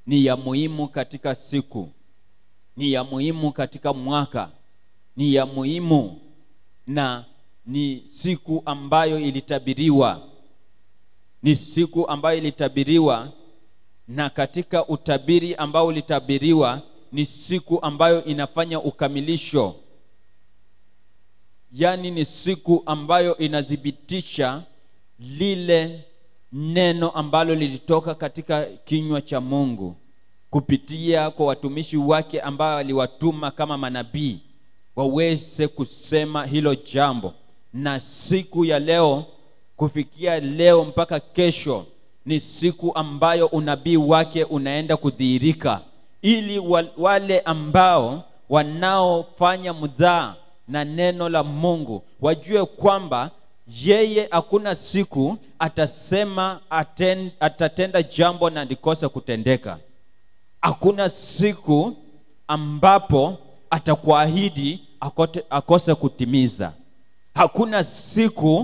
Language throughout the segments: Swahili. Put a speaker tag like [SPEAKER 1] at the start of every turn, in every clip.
[SPEAKER 1] ni ya muhimu katika siku, ni ya muhimu katika mwaka, ni ya muhimu, na ni siku ambayo ilitabiriwa. Ni siku ambayo ilitabiriwa, na katika utabiri ambao ulitabiriwa ni siku ambayo inafanya ukamilisho. Yani ni siku ambayo inadhibitisha lile neno ambalo lilitoka katika kinywa cha Mungu kupitia kwa watumishi wake ambao aliwatuma kama manabii waweze kusema hilo jambo. Na siku ya leo, kufikia leo mpaka kesho, ni siku ambayo unabii wake unaenda kudhihirika, ili wale ambao wanaofanya mudhaa na neno la Mungu wajue kwamba yeye hakuna siku atasema atatenda jambo na likose kutendeka. Hakuna siku ambapo atakuahidi akose kutimiza. Hakuna siku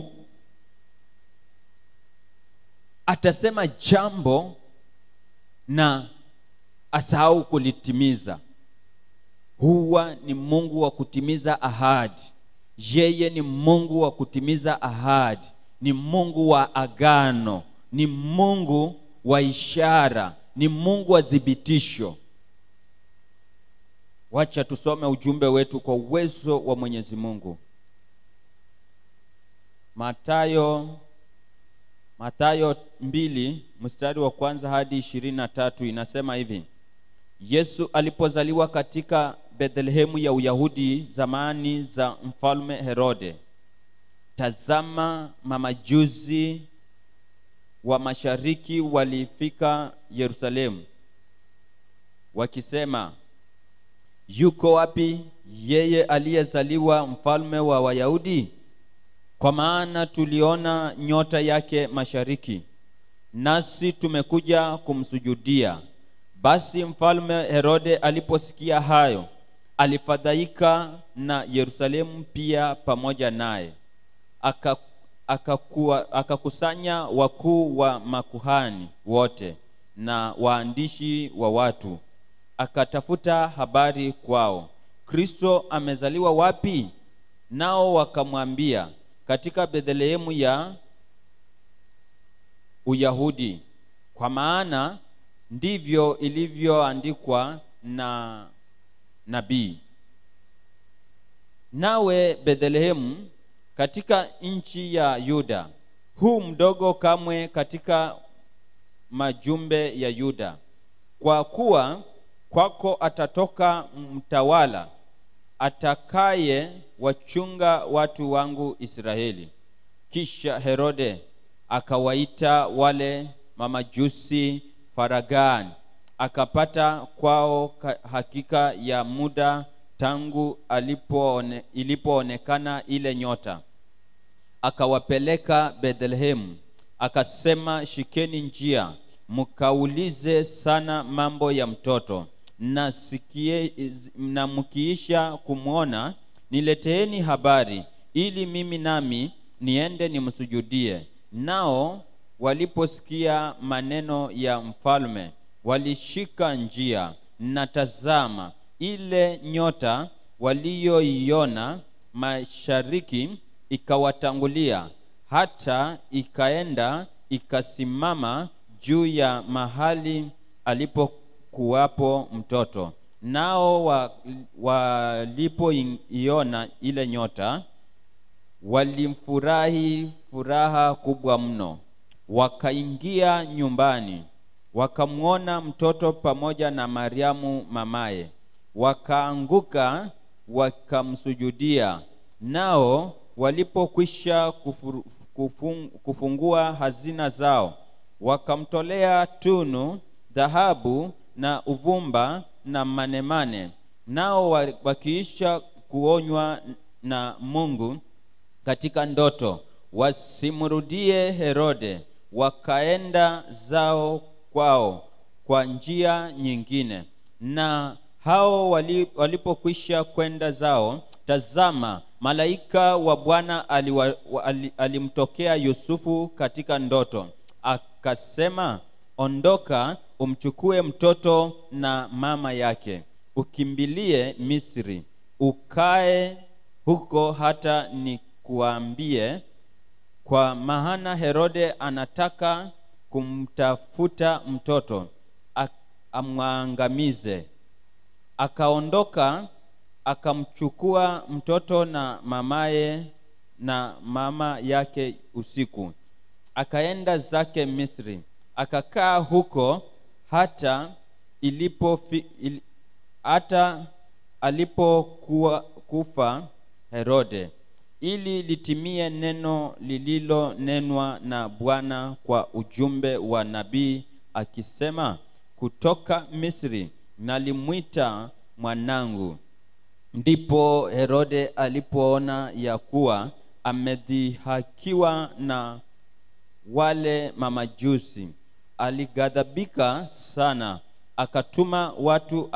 [SPEAKER 1] atasema jambo na asahau kulitimiza. Huwa ni Mungu wa kutimiza ahadi. Yeye ni Mungu wa kutimiza ahadi, ni Mungu wa agano, ni Mungu wa ishara, ni Mungu wa dhibitisho. Wacha tusome ujumbe wetu kwa uwezo wa Mwenyezi Mungu. Mathayo 2 mstari wa 1 hadi 23 inasema hivi: Yesu alipozaliwa katika Bethlehemu ya Uyahudi zamani za mfalme Herode, tazama, mamajusi wa mashariki walifika Yerusalemu wakisema, yuko wapi yeye aliyezaliwa mfalme wa Wayahudi? Kwa maana tuliona nyota yake mashariki, nasi tumekuja kumsujudia. Basi mfalme Herode aliposikia hayo, alifadhaika, na Yerusalemu pia pamoja naye. Akakusanya wakuu wa makuhani wote na waandishi wa watu, akatafuta habari kwao, Kristo amezaliwa wapi? Nao wakamwambia, katika Bethlehemu ya Uyahudi, kwa maana ndivyo ilivyoandikwa na nabii. Nawe Bethlehemu katika nchi ya Yuda, huu mdogo kamwe katika majumbe ya Yuda, kwa kuwa kwako atatoka mtawala atakaye wachunga watu wangu Israeli. Kisha Herode akawaita wale mamajusi faragani, akapata kwao hakika ya muda tangu ilipoonekana ile nyota. Akawapeleka Bethlehemu, akasema, shikeni njia, mkaulize sana mambo ya mtoto, na mkiisha kumwona nileteeni habari, ili mimi nami niende nimsujudie. Nao waliposikia maneno ya mfalme, walishika njia, na tazama, ile nyota waliyoiona mashariki ikawatangulia, hata ikaenda ikasimama juu ya mahali alipokuwapo mtoto. Nao walipoiona ile nyota, walimfurahi furaha kubwa mno. Wakaingia nyumbani, wakamwona mtoto pamoja na Mariamu mamaye, wakaanguka wakamsujudia. Nao walipokwisha kufungua hazina zao, wakamtolea tunu, dhahabu na uvumba na manemane. Nao wakiisha kuonywa na Mungu katika ndoto wasimrudie Herode, wakaenda zao kwao kwa njia nyingine. Na hao walipokwisha kwenda zao, tazama, malaika wa Bwana alimtokea Yusufu katika ndoto, akasema, ondoka, umchukue mtoto na mama yake, ukimbilie Misri, ukae huko hata nikuambie, kwa maana Herode anataka kumtafuta mtoto amwangamize. Akaondoka, akamchukua mtoto na mama yake usiku, akaenda zake Misri, akakaa huko hata alipokufa Herode, ili litimie neno lililonenwa na Bwana kwa ujumbe wa nabii akisema, kutoka Misri nalimwita mwanangu. Ndipo Herode alipoona ya kuwa amedhihakiwa na wale mamajusi, alighadhabika sana, akatuma watu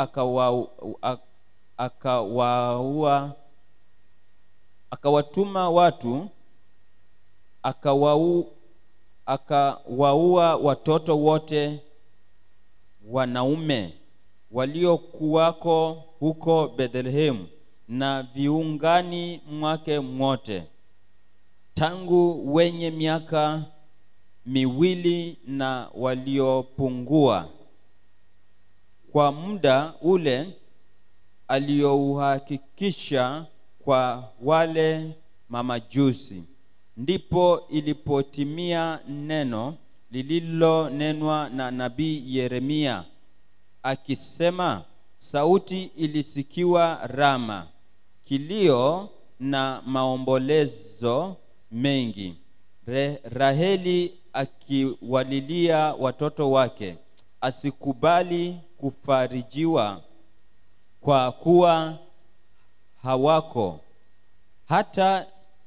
[SPEAKER 1] akawaua watoto wote wanaume waliokuwako huko Bethlehem na viungani mwake mwote, tangu wenye miaka 2 na waliopungua, kwa muda ule aliouhakikisha kwa wale mamajusi. Ndipo ilipotimia neno lililonenwa na nabii Yeremia akisema, sauti ilisikiwa Rama, kilio na maombolezo mengi, Raheli akiwalilia watoto wake, asikubali kufarijiwa kwa kuwa hawako. Hata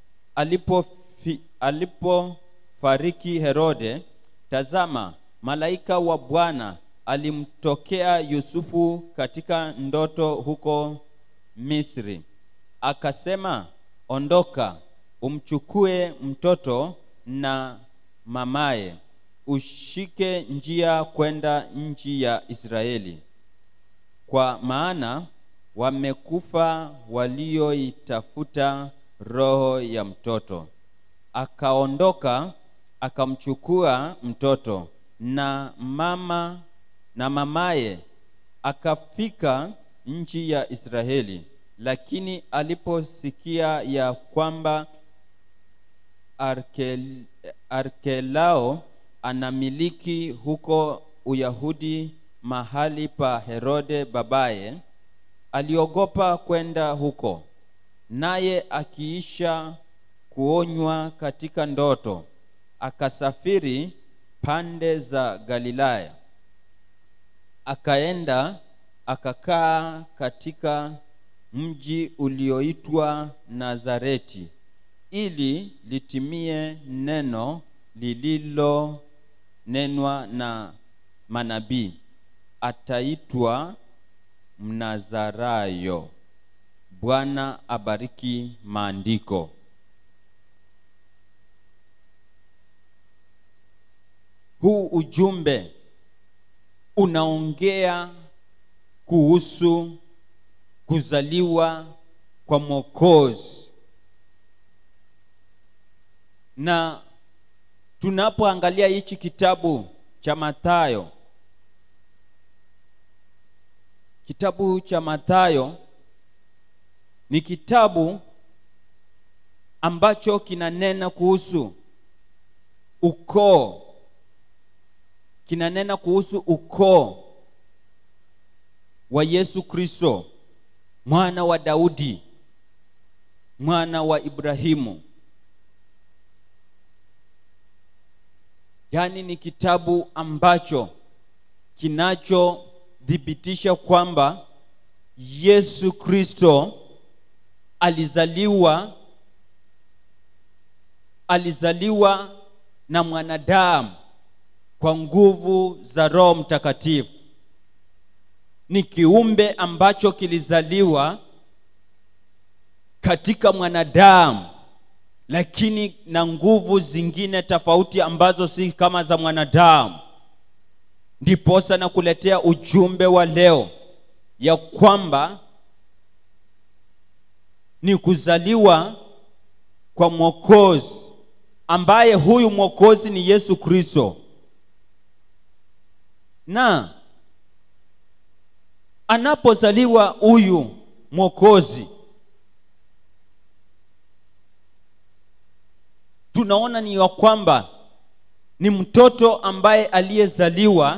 [SPEAKER 1] alipofariki Herode, tazama, malaika wa Bwana alimtokea Yusufu katika ndoto huko Misri, akasema, ondoka, umchukue mtoto na mamaye, ushike njia kwenda nchi ya Israeli, kwa maana wamekufa walioitafuta roho ya mtoto. Akaondoka, akamchukua mtoto na mamaye, akafika nchi ya Israeli. Lakini aliposikia ya kwamba Arkelao anamiliki huko Uyahudi mahali pa Herode babaye, aliogopa kwenda huko. Naye akiisha kuonywa katika ndoto, akasafiri pande za Galilaya, akaenda akakaa katika mji ulioitwa Nazareti, ili litimie neno lililonenwa na manabii, ataitwa Mnazarayo. Bwana abariki maandiko. Huu ujumbe unaongea kuhusu kuzaliwa kwa Mwokozi. Na tunapoangalia hichi kitabu cha Mathayo, kitabu cha Mathayo ni kitabu ambacho kinanena kuhusu ukoo, kinanena kuhusu ukoo wa Yesu Kristo, mwana wa Daudi, mwana wa Ibrahimu. Yaani ni kitabu ambacho kinachodhibitisha kwamba Yesu Kristo alizaliwa na mwanadamu kwa nguvu za Roho Mtakatifu. Ni kiumbe ambacho kilizaliwa katika mwanadamu, lakini na nguvu zingine tofauti ambazo si kama za mwanadamu. Ndiposa na kuletea ujumbe wa leo ya kwamba ni kuzaliwa kwa Mwokozi, ambaye huyu Mwokozi ni Yesu Kristo. Na anapozaliwa huyu Mwokozi, tunaona ni ya kwamba ni mtoto ambaye aliyezaliwa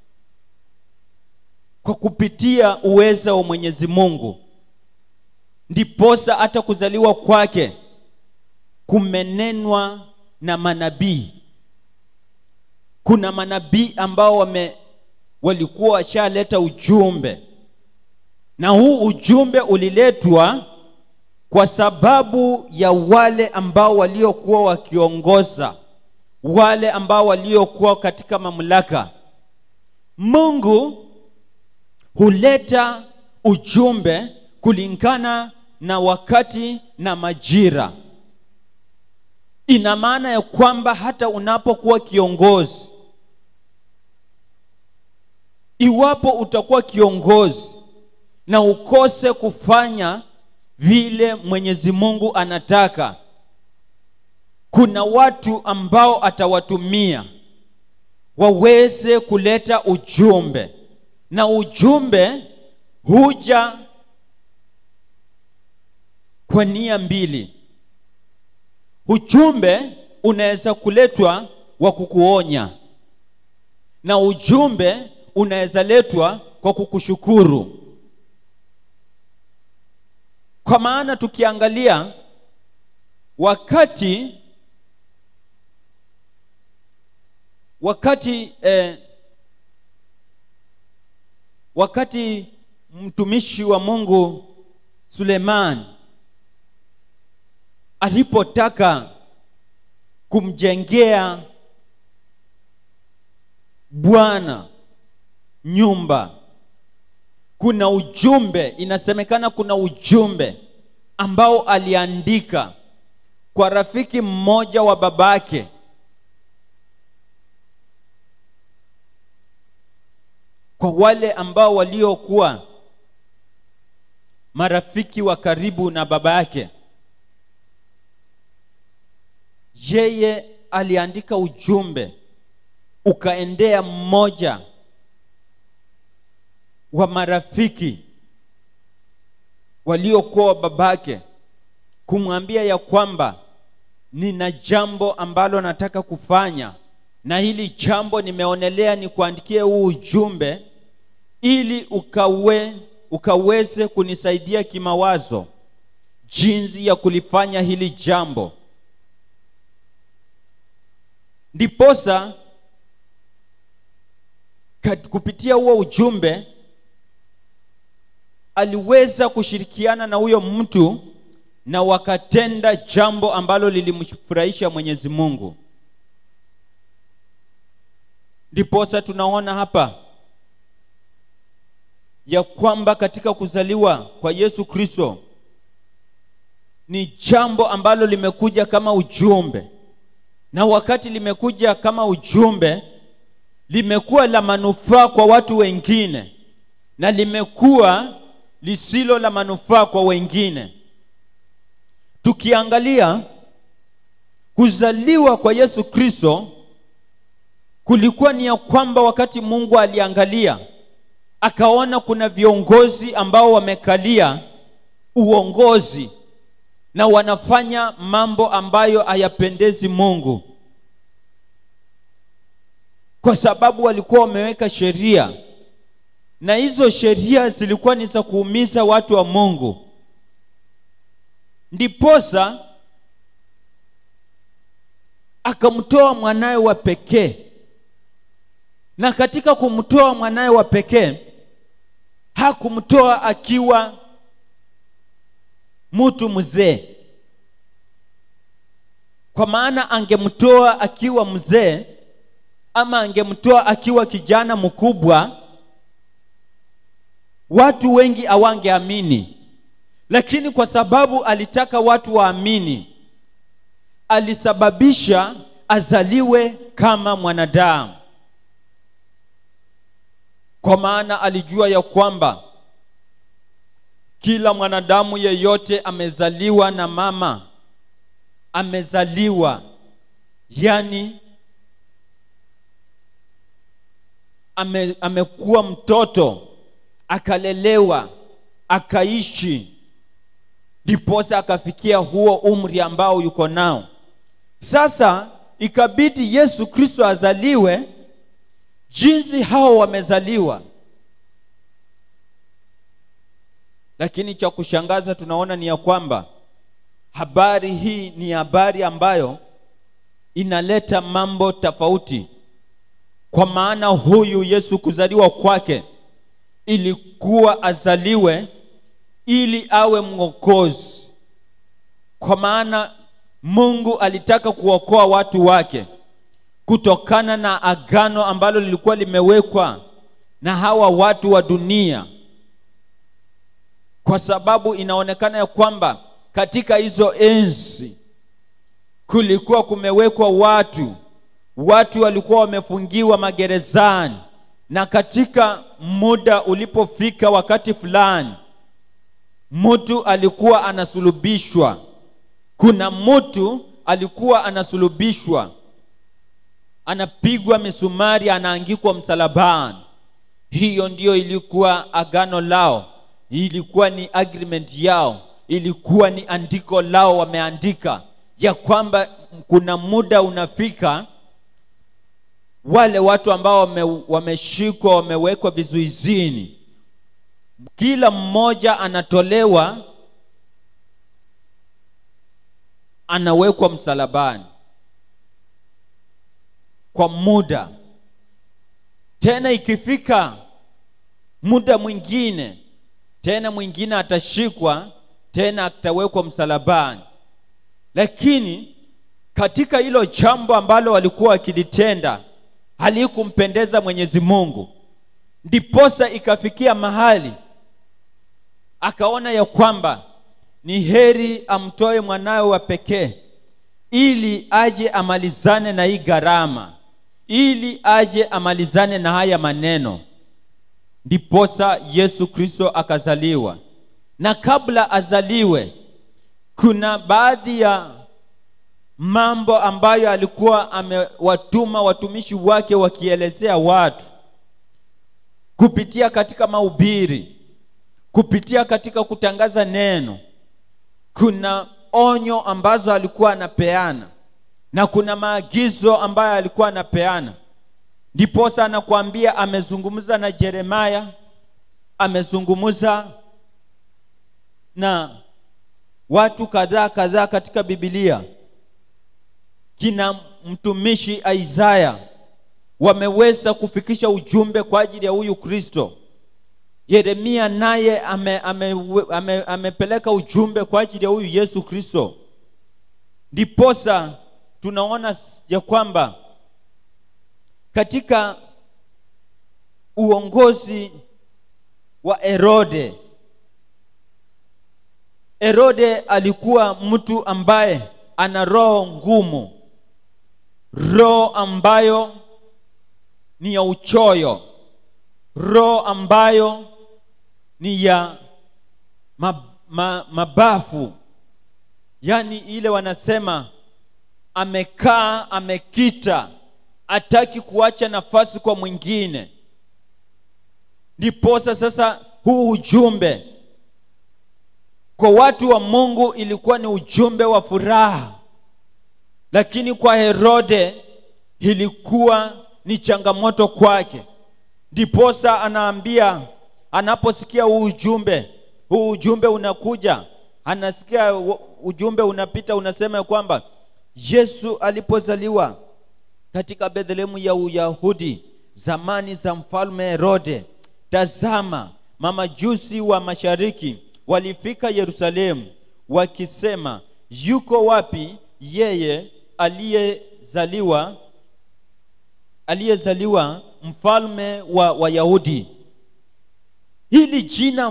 [SPEAKER 1] kwa kupitia uweza wa Mwenyezi Mungu. Ndiposa hata kuzaliwa kwake kumenenwa na manabii. Kuna manabii ambao walikuwa washaleta ujumbe, na huu ujumbe uliletwa kwa sababu ya wale ambao waliokuwa wakiongoza, wale ambao waliokuwa katika mamlaka. Mungu huleta ujumbe kulingana na wakati na majira. Ina maana ya kwamba hata unapokuwa kiongozi, iwapo utakuwa kiongozi na ukose kufanya vile Mwenyezi Mungu anataka, kuna watu ambao atawatumia waweze kuleta ujumbe, na ujumbe huja kwa nia mbili. Ujumbe unaweza kuletwa wa kukuonya, na ujumbe unaweza letwa kwa kukushukuru. Kwa maana tukiangalia wakati mtumishi wa Mungu Suleiman alipotaka kumjengea Bwana nyumba, kuna ujumbe, inasemekana kuna ujumbe ambao aliandika kwa rafiki mmoja wa babake, kwa wale ambao waliokuwa marafiki wa karibu na baba yake. Yeye aliandika ujumbe ukaendea mmoja wa marafiki waliokuwa babake, kumwambia ya kwamba nina jambo ambalo nataka kufanya, na hili jambo nimeonelea ni kuandikie huu ujumbe ili ukaweze kunisaidia kimawazo jinsi ya kulifanya hili jambo. Ndiposa kupitia huo ujumbe aliweza kushirikiana na huyo mtu, na wakatenda jambo ambalo lilimfurahisha Mwenyezi Mungu. Ndiposa tunaona hapa ya kwamba katika kuzaliwa kwa Yesu Kristo ni jambo ambalo limekuja kama ujumbe, na wakati limekuja kama ujumbe, limekuwa la manufaa kwa watu wengine na limekuwa lisilo la manufaa kwa wengine. Tukiangalia kuzaliwa kwa Yesu Kristo, kulikuwa ni ya kwamba wakati Mungu aliangalia akaona kuna viongozi ambao wamekalia uongozi na wanafanya mambo ambayo hayapendezi Mungu, kwa sababu walikuwa wameweka sheria, na hizo sheria zilikuwa ni za kuumiza watu wa Mungu. Ndiposa akamtoa mwanae wa pekee, na katika kumtoa mwanae wa pekee hakumtoa akiwa mtu mzee, kwa maana angemtoa akiwa mzee ama angemtoa akiwa kijana mkubwa, watu wengi hawangeamini. Lakini kwa sababu alitaka watu waamini, alisababisha azaliwe kama mwanadamu. kwa maana alijua ya kwamba kila mwanadamu yeyote amezaliwa na mama, amezaliwa, yani amekuwa mtoto, akalelewa, akaishi, ndiposa akafikia huo umri ambao yuko nao. Sasa ikabidi Yesu Kristo azaliwe jinsi hao wamezaliwa. Lakini cha kushangaza tunaona ni ya kwamba habari hii ni habari ambayo inaleta mambo tofauti. Kwa maana huyu Yesu kuzaliwa kwake ilikuwa azaliwe ili awe mwokozi. Kwa maana Mungu alitaka kuokoa watu wake kutokana na agano ambalo lilikuwa limewekwa na hawa watu wa dunia. Kwa sababu inaonekana ya kwamba katika hizo enzi kulikuwa kumewekwa watu walikuwa wamefungiwa magerezani, na katika muda ulipofika wakati fulani mtu alikuwa anasulubishwa. Kuna mtu alikuwa anasulubishwa, anapigwa misumari, anaangikwa msalabani. Hiyo ndiyo ilikuwa agano lao, ilikuwa ni agreement yao, ilikuwa ni andiko lao. Wameandika ya kwamba kuna muda unafika, wale watu ambao wameshikwa, wamewekwa vizuizini, kila mmoja anatolewa, anawekwa msalabani kwa muda. Tena ikifika muda mwingine, tena mwingine atashikwa, tena atawekwa msalabani. Lakini katika hilo jambo ambalo walikuwa wakilitenda halikumpendeza Mwenyezi Mungu, ndiposa ikafikia mahali akaona ya kwamba ni heri amtoe mwanawe wa pekee ili aje amalizane na hii gharama, ili aje amalizane na haya maneno. Ndiposa Yesu Kristo akazaliwa. Na kabla azaliwe, kuna baadhi ya mambo ambayo alikuwa amewatuma watumishi wake wakielezea watu kupitia katika mahubiri, kupitia katika kutangaza neno. Kuna onyo ambazo alikuwa anapeana na kuna maagizo ambayo alikuwa anapeana. Ndiposa anakuambia amezungumza na Yeremia, amezungumza na watu kadhaa katika Biblia. Kina mtumishi Isaya wameweza kufikisha ujumbe kwa ajili ya huyu Kristo. Yeremia naye amepeleka ujumbe kwa ajili ya huyu Yesu Kristo. Ndiposa tunaona ya kwamba katika uongozi wa Herode alikuwa mtu ambaye ana roho ngumu, roho ambayo ni ya uchoyo, roho ambayo ni ya mabafu. Yani ile wanasema amekaa, amekita, hataki kuacha nafasi kwa mwingine. Ndiposa sasa huu ujumbe kwa watu wa Mungu ilikuwa ni ujumbe wa furaha, lakini kwa Herode ilikuwa ni changamoto kwake. Ndiposa anaambia, anaposikia huu ujumbe unakuja, anasikia ujumbe unapita, unasema kwamba Yesu alipozaliwa katika Bethlehemu ya Uyahudi zamani za mfalme Herode, tazama mamajusi wa mashariki walifika Yerusalemu wakisema, yuko wapi yeye aliyezaliwa mfalme wa Wayahudi? Hili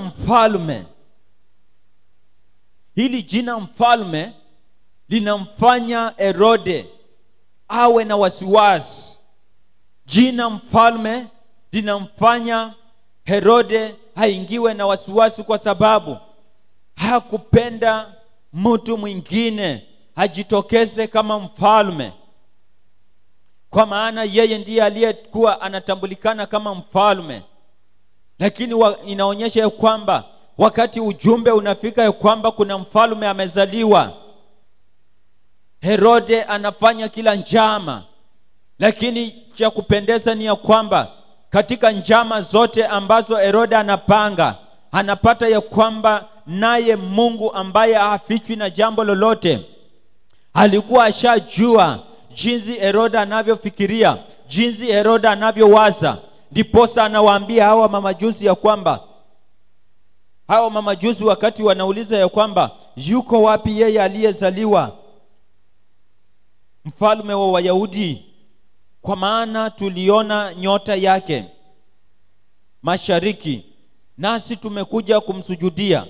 [SPEAKER 1] jina mfalme linamfanya Herode awe na wasiwasi. Jina mfalme linamfanya Herode haingiwe na wasiwasi, kwa sababu hakupenda mtu mwingine ajitokeze kama mfalme, kwa maana yeye ndiye aliyekuwa anatambulikana kama mfalme. Lakini inaonyesha ya kwamba wakati ujumbe unafika ya kwamba kuna mfalme amezaliwa, Herode anafanya kila njama. Lakini cha kupendeza ni ya kwamba katika njama zote ambazo Herode anapanga, anapata ya kwamba naye Mungu ambaye hafichwi na jambo lolote alikuwa ashajua jinsi Herode anavyofikiria, jinsi Herode anavyowaza. Ndiposa anawaambia hawa mamajusi ya kwamba, hawa mamajusi wakati wanauliza ya kwamba yuko wapi yeye aliyezaliwa mfalme wa Wayahudi, kwa maana tuliona nyota yake mashariki, nasi tumekuja kumsujudia.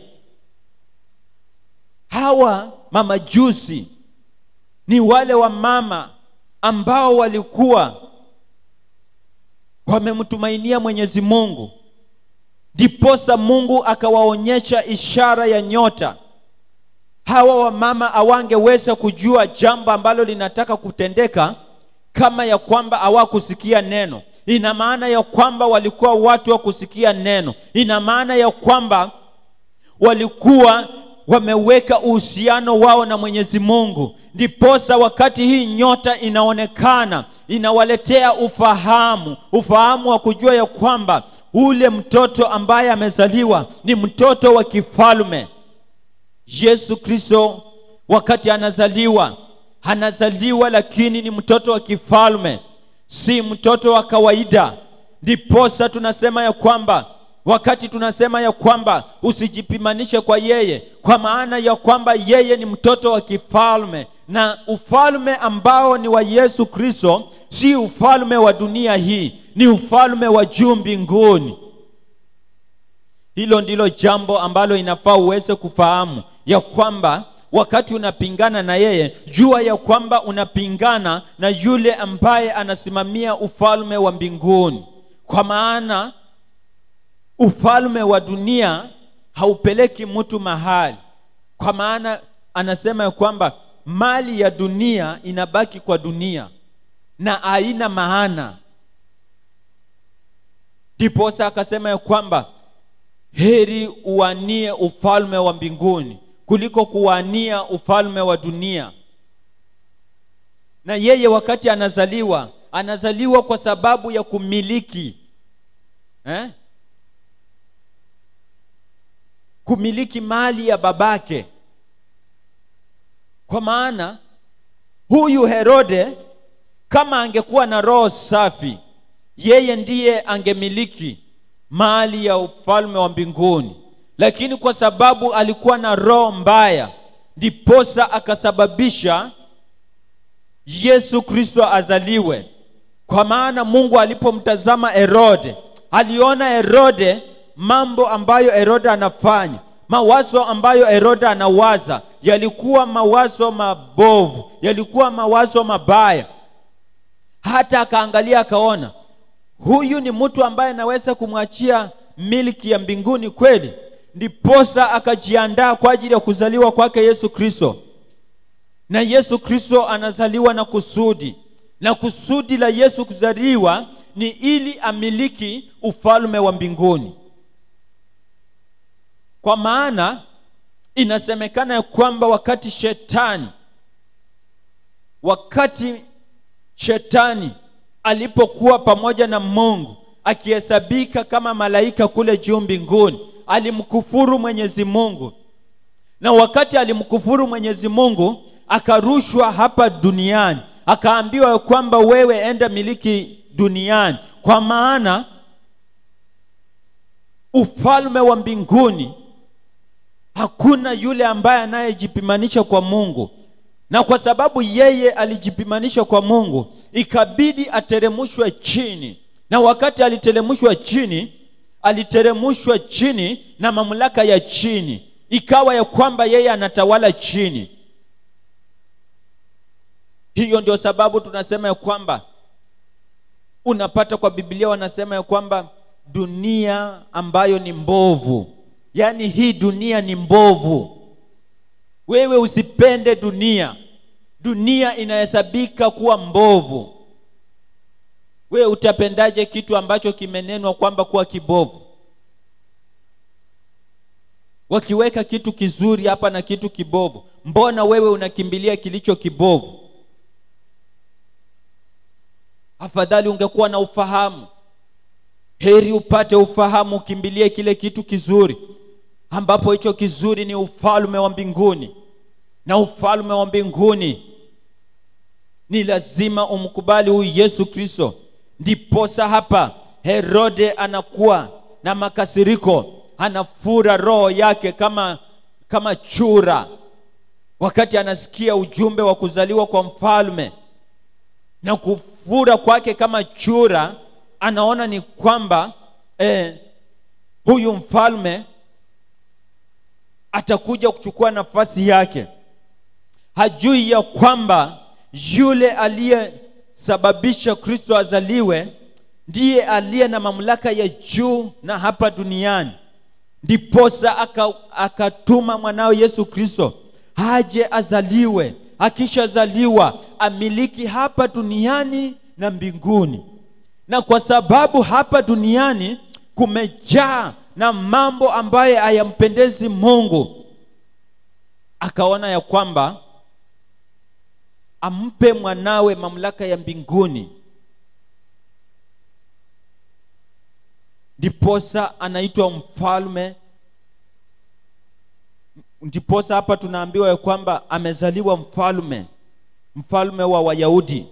[SPEAKER 1] Hawa mamajusi ni wale wa mama ambao walikuwa wamemtumainia Mwenyezi Mungu. Ndiposa Mungu akawaonyesha ishara ya nyota. Hawa wa mama hawangeweza kujua jambo ambalo linataka kutendeka kama ya kwamba hawakusikia neno. Ina maana ya kwamba walikuwa watu wa kusikia neno. Ina maana ya kwamba walikuwa wameweka uhusiano wao na Mwenyezi Mungu. Ndiposa wakati hii nyota inaonekana, inawaletea ufahamu wa kujua ya kwamba ule mtoto ambaye amezaliwa ni mtoto wa kifalme. Yesu Kristo wakati anazaliwa lakini ni mtoto wa kifalme, si mtoto wa kawaida. Ndiposa tunasema ya kwamba, wakati tunasema ya kwamba usijipimanishe kwa yeye, kwa maana ya kwamba yeye ni mtoto wa kifalme, na ufalme ambao ni wa Yesu Kristo si ufalme wa dunia hii, ni ufalme wa juu mbinguni. Hilo ndilo jambo ambalo inafaa uweze kufahamu, ya kwamba wakati unapingana na yeye, jua ya kwamba unapingana na yule ambaye anasimamia ufalme wa mbinguni. Kwa maana ufalme wa dunia haupeleki mtu mahali, kwa maana anasema ya kwamba mali ya dunia inabaki kwa dunia na haina maana. Ndiposa akasema ya kwamba heri uwanie ufalme wa mbinguni kuliko kuwania ufalme wa dunia. Na yeye wakati anazaliwa kwa sababu ya kumiliki kumiliki mali ya babake. Kwa maana huyu Herode kama angekuwa na roho safi, yeye ndiye angemiliki mali ya ufalme wa mbinguni. Lakini kwa sababu alikuwa na roho mbaya, ndiposa akasababisha Yesu Kristo azaliwe. Kwa maana Mungu alipomtazama Herode, aliona Herode, mambo ambayo Herode anafanya, mawazo ambayo Herode anawaza, yalikuwa mawazo mabovu, yalikuwa mawazo mabaya. Hata akaangalia akaona, huyu ni mtu ambaye anaweza kumwachia miliki ya mbinguni kweli? Ndiposa akajiandaa kwa ajili ya kuzaliwa kwake Yesu Kristo. Na Yesu Kristo anazaliwa na kusudi, na kusudi la Yesu kuzaliwa ni ili amiliki ufalme wa mbinguni. Kwa maana inasemekana ya kwamba wakati shetani alipokuwa pamoja na Mungu akihesabika kama malaika kule juu mbinguni, alimkufuru Mwenyezi Mungu. Na wakati alimkufuru Mwenyezi Mungu, akarushwa hapa duniani, akaambiwa kwamba wewe enda miliki duniani. Kwa maana ufalme wa mbinguni hakuna yule ambaye anayejipimanisha kwa Mungu. Na kwa sababu yeye alijipimanisha kwa Mungu, ikabidi ateremushwe chini. Na wakati aliteremushwa chini na mamlaka ya chini, ikawa ya kwamba yeye anatawala chini. Hiyo ndio sababu tunasema ya kwamba, unapata kwa Biblia wanasema ya kwamba dunia ambayo ni mbovu. Yaani hii dunia ni mbovu. Wewe usipende dunia. Dunia inahesabika kuwa mbovu. Wewe utapendaje kitu ambacho kimenenwa kwamba kuwa kibovu? Wakiweka kitu kizuri hapa na kitu kibovu, mbona wewe unakimbilia kilicho kibovu? Afadhali ungekuwa na ufahamu. Heri upate ufahamu, ukimbilie kile kitu kizuri, ambapo hicho kizuri ni ufalme wa mbinguni. Na ufalme wa mbinguni ni lazima umkubali huyu Yesu Kristo. Ndiposa hapa Herode anakuwa na makasiriko, anafura roho yake kama chura wakati anasikia ujumbe wa kuzaliwa kwa mfalme. Na kufura kwake kama chura, anaona ni kwamba huyu mfalme atakuja kuchukua nafasi yake. Hajui ya kwamba yule aliyesababisha Kristo azaliwe ndiye aliye na mamlaka ya juu na hapa duniani. Ndiposa akatuma mwanao Yesu Kristo aje azaliwe. Akishazaliwa amiliki hapa duniani na mbinguni. Na kwa sababu hapa duniani kumejaa na mambo ambaye hayampendezi Mungu, akaona ya kwamba ampe mwanawe mamlaka ya mbinguni. Ndiposa anaitwa mfalme. Ndiposa hapa tunaambiwa ya kwamba amezaliwa mfalme wa Wayahudi.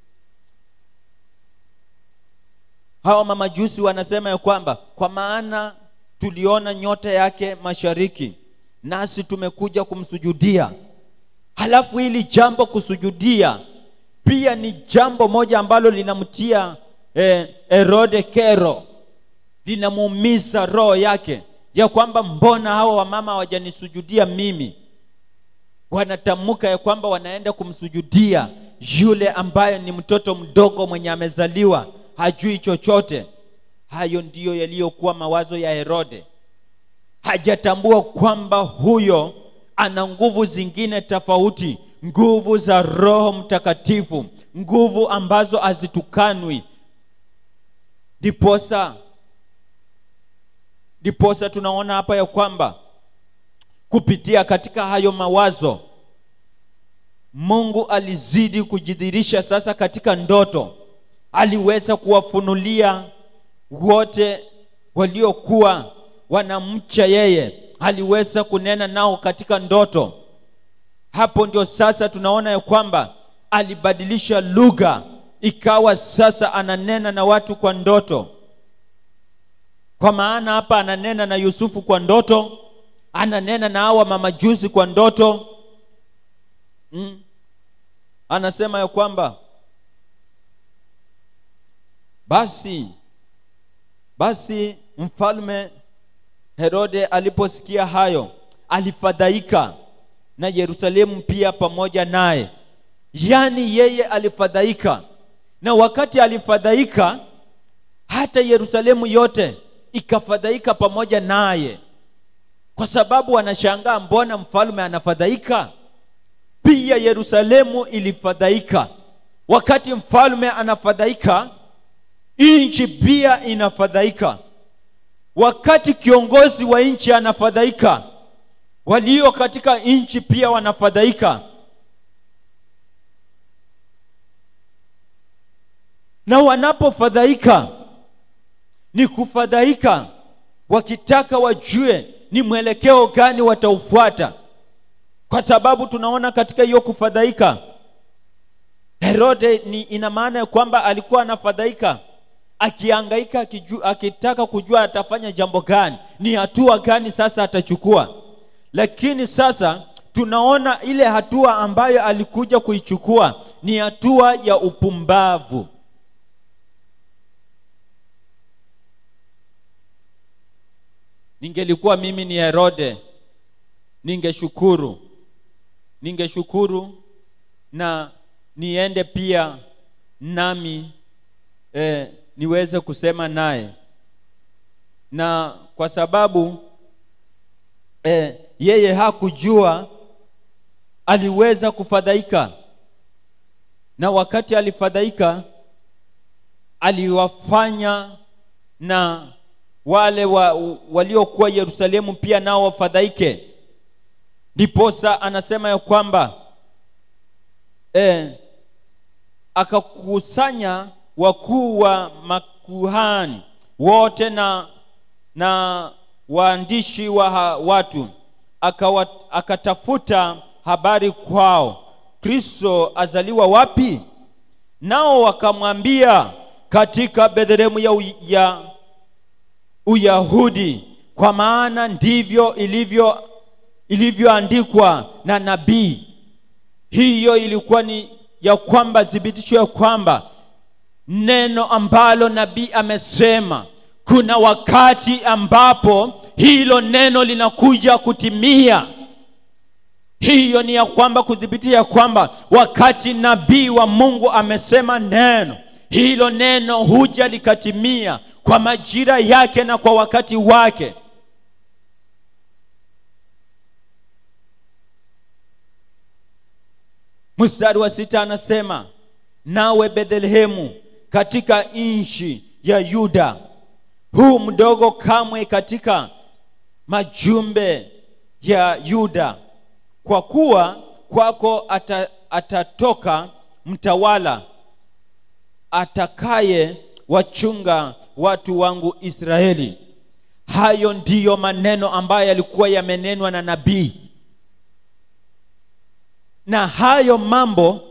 [SPEAKER 1] Hawa mamajusi wanasema ya kwamba kwa maana tuliona nyota yake mashariki, nasi tumekuja kumsujudia. Halafu hili jambo kusujudia pia ni jambo moja ambalo linamtia Herode kero, linamuumiza roho yake, ya kwamba mbona hawa wamama hawajanisujudia mimi? Wanatamka ya kwamba wanaenda kumsujudia yule ambaye ni mtoto mdogo mwenye amezaliwa, hajui chochote. Hayo ndiyo yaliyokuwa mawazo ya Herode. Hajatambua kwamba huyo ana nguvu zingine tofauti, nguvu za Roho Mtakatifu, nguvu ambazo hazitukanwi. Ndiposa tunaona hapa ya kwamba kupitia katika hayo mawazo, Mungu alizidi kujidhihirisha sasa katika ndoto. Aliweza kuwafunulia wote waliokuwa wanamcha yeye, aliweza kunena nao katika ndoto. Hapo ndio sasa tunaona ya kwamba alibadilisha lugha, ikawa sasa ananena na watu kwa ndoto. Kwa maana hapa ananena na Yusufu kwa ndoto, ananena na hawa mamajusi kwa ndoto. Anasema ya kwamba basi mfalme Herode aliposikia hayo alifadhaika, na Yerusalemu pia pamoja naye. Yaani yeye alifadhaika, na wakati alifadhaika hata Yerusalemu yote ikafadhaika pamoja naye, kwa sababu wanashangaa mbona mfalme anafadhaika. Pia Yerusalemu ilifadhaika. Wakati mfalme anafadhaika, nchi pia inafadhaika. Wakati kiongozi wa nchi anafadhaika, walio katika nchi pia wanafadhaika. Na wanapofadhaika ni kufadhaika wakitaka wajue ni mwelekeo gani wataufuata. Kwa sababu tunaona katika hiyo kufadhaika, Herode ina maana ya kwamba alikuwa anafadhaika akihangaika, akitaka kujua atafanya jambo gani, ni hatua gani sasa atachukua. Lakini sasa tunaona ile hatua ambayo alikuja kuichukua ni hatua ya upumbavu. Ningelikuwa mimi ni Herode, ningeshukuru na niende pia nami niweze kusema naye na kwa sababu yeye hakujua, aliweza kufadhaika, na wakati alifadhaika aliwafanya na wale waliokuwa Yerusalemu pia nao wafadhaike. Ndiposa anasema ya kwamba akakusanya wakuu wa makuhani wote na waandishi wa watu, akatafuta habari kwao, Kristo azaliwa wapi? Nao wakamwambia, katika Bethlehemu ya Uyahudi, kwa maana ndivyo ilivyoandikwa na nabii. Hiyo ilikuwa ni ya kwamba thibitisho ya kwamba neno ambalo nabii amesema, kuna wakati ambapo hilo neno linakuja kutimia. Hiyo ni ya kwamba kudhibitisha kwamba wakati nabii wa Mungu amesema neno, hilo neno huja likatimia kwa majira yake na kwa wakati wake. Mstari wa 6 anasema, nawe Bethlehemu katika nchi ya Yuda, huu mdogo kamwe katika majumbe ya Yuda, kwa kuwa kwako atatoka mtawala atakaye wachunga watu wangu Israeli. Hayo ndiyo maneno ambayo yalikuwa yamenenwa na nabii, na hayo mambo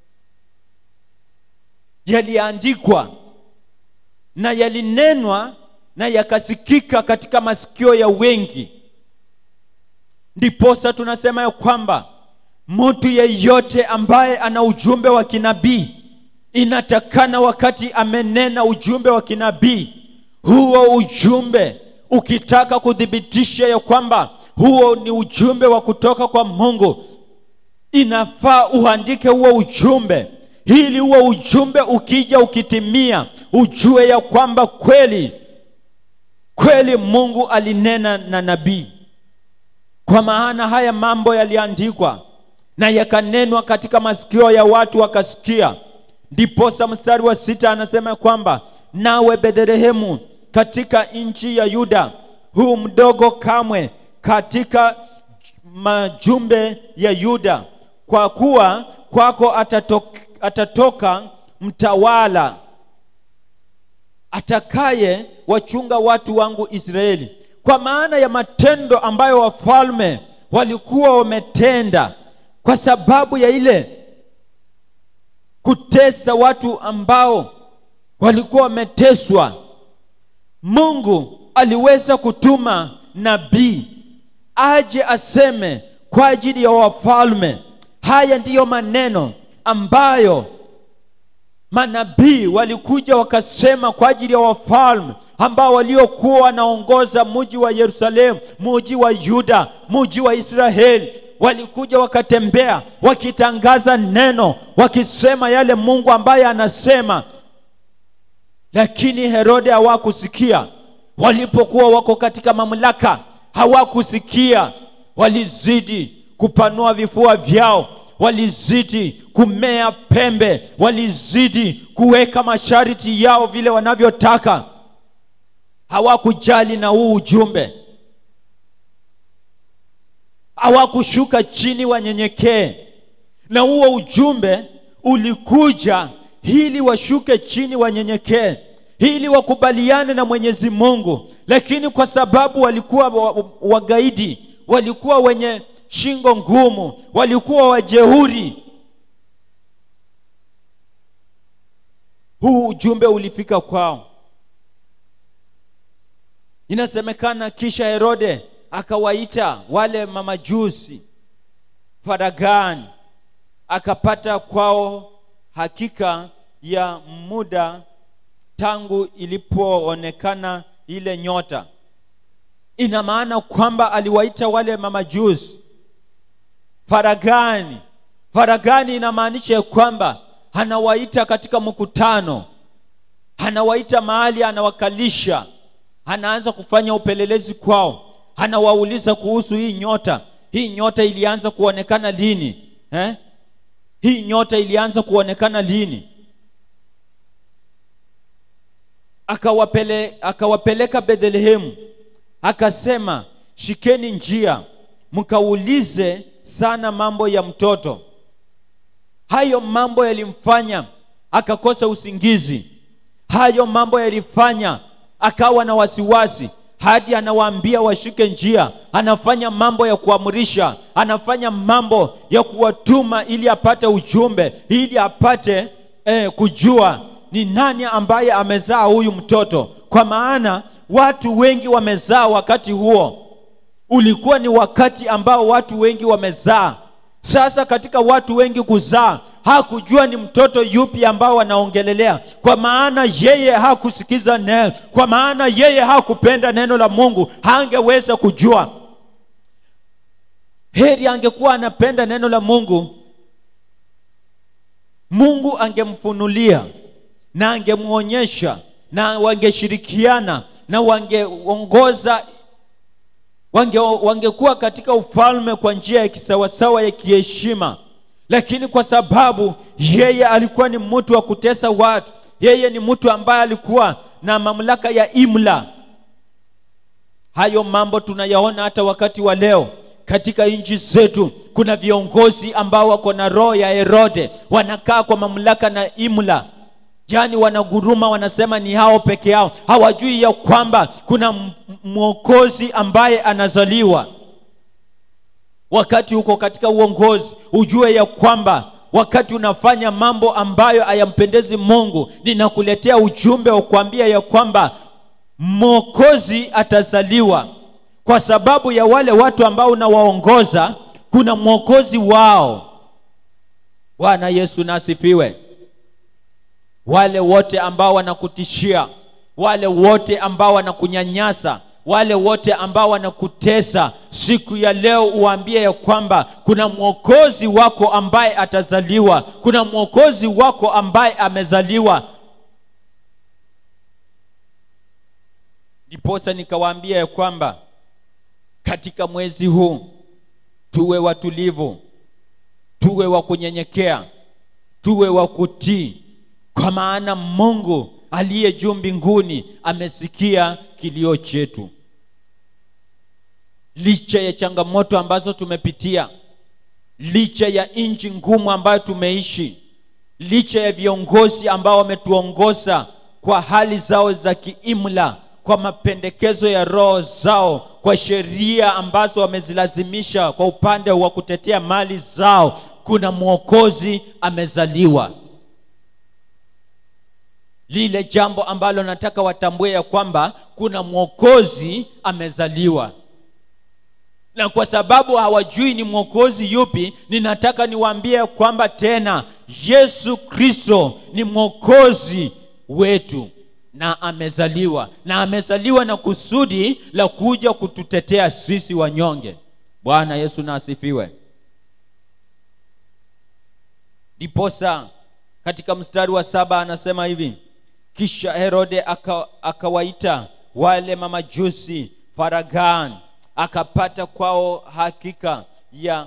[SPEAKER 1] yaliandikwa na yalinenwa na yakasikika katika masikio ya wengi. Ndiposa tunasema ya kwamba mtu yeyote ambaye ana ujumbe wa kinabii, inatakana wakati amenena ujumbe wa kinabii, huo ujumbe ukitaka kudhibitisha ya kwamba huo ni ujumbe wa kutoka kwa Mungu, inafaa uandike huo ujumbe, ili huo ujumbe ukija ukitimia, ujue ya kwamba kweli Mungu alinena na nabii. Kwa maana haya mambo yaliandikwa na yakanenwa katika masikio ya watu wakasikia. Ndiposa mstari wa 6 anasema kwamba, nawe Bethlehemu katika nchi ya Yuda, huu mdogo kamwe katika majumbe ya Yuda, kwa kuwa kwako atatoka mtawala atakaye wachunga watu wangu Israeli. Kwa maana ya matendo ambayo wafalme walikuwa wametenda, kwa sababu ya ile kutesa watu ambao walikuwa wameteswa, Mungu aliweza kutuma nabii aje aseme kwa ajili ya wafalme. Haya ndiyo maneno ambayo manabii walikuja wakasema kwa ajili ya wafalme ambao waliokuwa wanaongoza mji wa Yerusalemu, mji wa Yuda, mji wa Israeli. Walikuja wakatembea wakitangaza neno, wakisema yale Mungu ambaye anasema. Lakini Herode hawakusikia. Walipokuwa wako katika mamlaka, hawakusikia. Walizidi kupanua vifua vyao, walizidi kumea pembe, walizidi kuweka masharti yao vile wanavyotaka. Hawakujali na huu ujumbe. Hawakushuka chini wanyenyekee. Na huo ujumbe ulikuja ili washuke chini wanyenyekee, ili wakubaliane na Mwenyezi Mungu. Lakini kwa sababu walikuwa wagaidi, walikuwa wenye shingo ngumu, walikuwa wajeuri, huu ujumbe ulifika kwao. Inasemekana kisha Herode akawaita wale mamajusi faragani, akapata kwao hakika ya muda tangu ilipoonekana ile nyota. Ina maana kwamba aliwaita wale mamajusi faragani. Faragani inamaanisha kwamba anawaita katika mkutano, anawaita mahali, anawakalisha, anaanza kufanya upelelezi kwao. Anawauliza kuhusu hii nyota. Hii nyota ilianza kuonekana lini? Hii nyota ilianza kuonekana lini? Akawapeleka Bethlehemu. Akasema, shikeni njia, mkaulize sana mambo ya mtoto. Hayo mambo yalimfanya akakosa usingizi. Hayo mambo yalifanya akawa na wasiwasi, hadi anawaambia washike njia. Anafanya mambo ya kuamrisha, anafanya mambo ya kuwatuma ili apate ujumbe, ili apate kujua ni nani ambaye amezaa huyu mtoto. Kwa maana watu wengi wamezaa wakati huo. Ulikuwa ni wakati ambao watu wengi wamezaa. Sasa katika watu wengi kuzaa, hakujua ni mtoto yupi ambao wanaongelelea, kwa maana yeye hakusikiza neno, kwa maana yeye hakupenda neno la Mungu. Hangeweza kujua. Heri angekuwa anapenda neno la Mungu, Mungu angemfunulia na angemuonyesha, na wangeshirikiana na wangeongoza, wangekuwa katika ufalme kwa njia ya kisawasawa ya kiheshima. Lakini kwa sababu yeye alikuwa ni mtu wa kutesa watu, yeye ni mtu ambaye alikuwa na mamlaka ya imla. Hayo mambo tunayaona hata wakati wa leo katika nchi zetu. Kuna viongozi ambao wako na roho ya Herode, wanakaa kwa mamlaka na imla. Yani wanaguruma, wanasema ni hao peke yao. Hawajui ya kwamba kuna mwokozi ambaye anazaliwa. Wakati uko katika uongozi, ujue ya kwamba wakati unafanya mambo ambayo hayampendezi Mungu, ninakuletea ujumbe wa kuambia ya kwamba mwokozi atazaliwa. Kwa sababu ya wale watu ambao unawaongoza, kuna mwokozi wao. Bwana Yesu nasifiwe. Wale wote ambao wanakutishia, wale wote ambao wanakunyanyasa, wale wote ambao wanakutesa, siku ya leo uambie ya kwamba kuna mwokozi wako ambaye atazaliwa. Kuna mwokozi wako ambaye amezaliwa. Ndiposa nikawaambia ya kwamba katika mwezi huu tuwe watulivu, tuwe wa kunyenyekea, tuwe wa kutii, kwa maana Mungu aliye juu mbinguni amesikia kilio chetu. Licha ya changamoto ambazo tumepitia, licha ya nchi ngumu ambayo tumeishi, licha ya viongozi ambao wametuongoza kwa hali zao za kiimla, kwa mapendekezo ya roho zao, kwa sheria ambazo wamezilazimisha kwa upande wa kutetea mali zao, kuna mwokozi amezaliwa. Lile jambo ambalo nataka watambue ya kwamba kuna mwokozi amezaliwa. Na kwa sababu hawajui ni mwokozi yupi, ninataka niwaambie kwamba tena Yesu Kristo ni mwokozi wetu, na amezaliwa. Na amezaliwa na kusudi la kuja kututetea sisi wanyonge. Bwana Yesu na asifiwe. Ndiposa katika mstari wa 7 anasema hivi: kisha Herode akawaita wale mamajusi faragani, akapata kwao hakika ya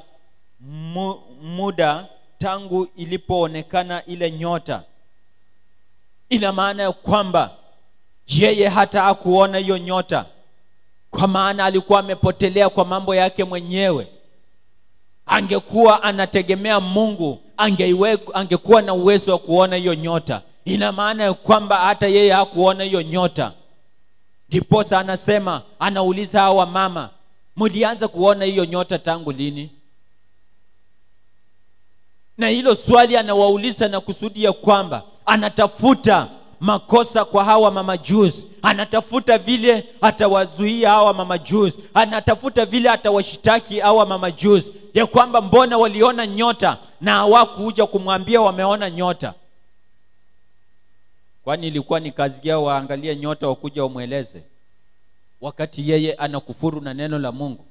[SPEAKER 1] muda tangu ilipoonekana ile nyota. Ina maana ya kwamba yeye hata hakuona hiyo nyota, kwa maana alikuwa amepotelea kwa mambo yake mwenyewe. Angekuwa anategemea Mungu, angekuwa na uwezo wa kuona hiyo nyota. Ina maana ya kwamba hata yeye hakuona hiyo nyota. Ndiposa anasema, anauliza hawa mama, mlianza kuona hiyo nyota tangu lini? Na hilo swali anawauliza na kusudi ya kwamba anatafuta makosa kwa hawa mamajusi. Anatafuta vile atawazuia hawa mamajusi, anatafuta vile atawashitaki hawa mamajusi ya kwamba mbona waliona nyota na hawakuja kumwambia wameona nyota. Kwani ilikuwa ni kazi yao waangalie nyota wakuja wamweleze, wakati yeye anakufuru na neno la Mungu?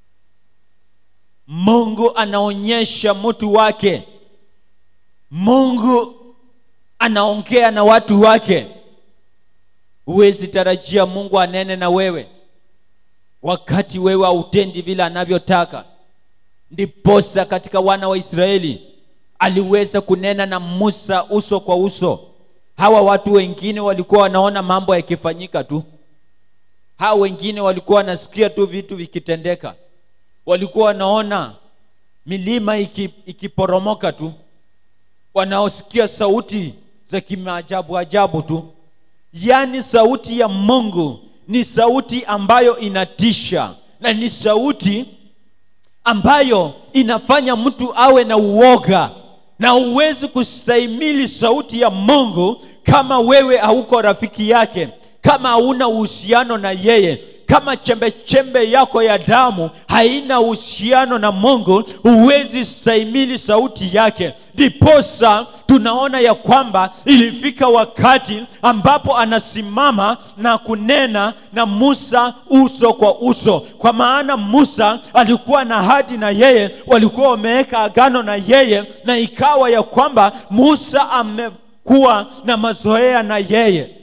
[SPEAKER 1] Mungu anaonyesha mtu wake. Mungu anaongea na watu wake. Huwezi tarajia Mungu anene na wewe wakati wewe hautendi vile anavyotaka. Ndiposa katika wana wa Israeli aliweza kunena na Musa uso kwa uso. Hawa watu wengine walikuwa wanaona mambo yakifanyika tu. Hawa wengine walikuwa wanasikia tu vitu vikitendeka. Walikuwa wanaona milima ikiporomoka tu. Wanaosikia sauti za kimaajabu ajabu tu. Yaani sauti ya Mungu ni sauti ambayo inatisha, na ni sauti ambayo inafanya mtu awe na uoga, na huwezi kustahimili sauti ya Mungu kama wewe hauko rafiki yake, kama hauna uhusiano na yeye, kama chembe yako ya damu haina uhusiano na Mungu, huwezi stahimili sauti yake. Ndiposa tunaona ya kwamba ilifika wakati ambapo anasimama na kunena na Musa uso kwa uso, kwa maana Musa alikuwa na ahadi na yeye, walikuwa wameweka agano na yeye, na ikawa ya kwamba Musa amekuwa na mazoea na yeye.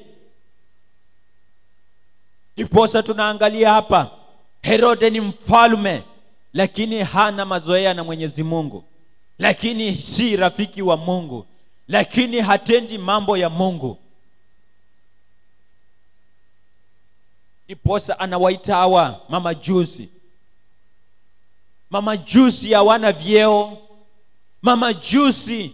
[SPEAKER 1] Ndiposa tunaangalia hapa, Herode ni mfalme, lakini hana mazoea na Mwenyezi Mungu, lakini si rafiki wa Mungu, lakini hatendi mambo ya Mungu. Ndiposa anawaita hawa mamajusi. Mamajusi hawana vyeo. Mamajusi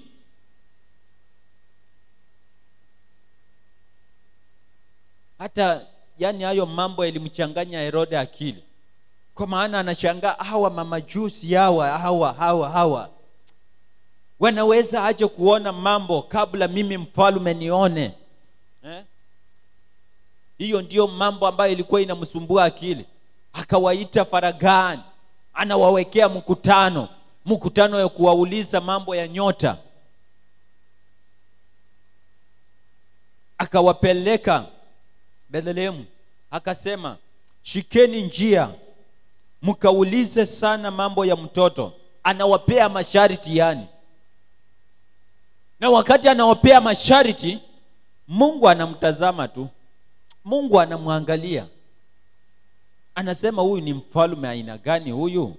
[SPEAKER 1] hata yani hayo mambo yalimchanganya Herode akili, kwa maana anashangaa hawa mamajusi hawa wanaweza aje kuona mambo kabla mimi mfalme nione. Hiyo ndio mambo ambayo ilikuwa inamsumbua akili. Akawaita faragani, anawawekea mkutano ya kuwauliza mambo ya nyota. Akawapeleka Bethlehemu, akasema shikeni njia mkaulize sana mambo ya mtoto. Anawapea masharti yani. Na wakati anawapea masharti, Mungu anamtazama tu. Mungu anamwangalia. Anasema huyu ni mfalme aina gani huyu?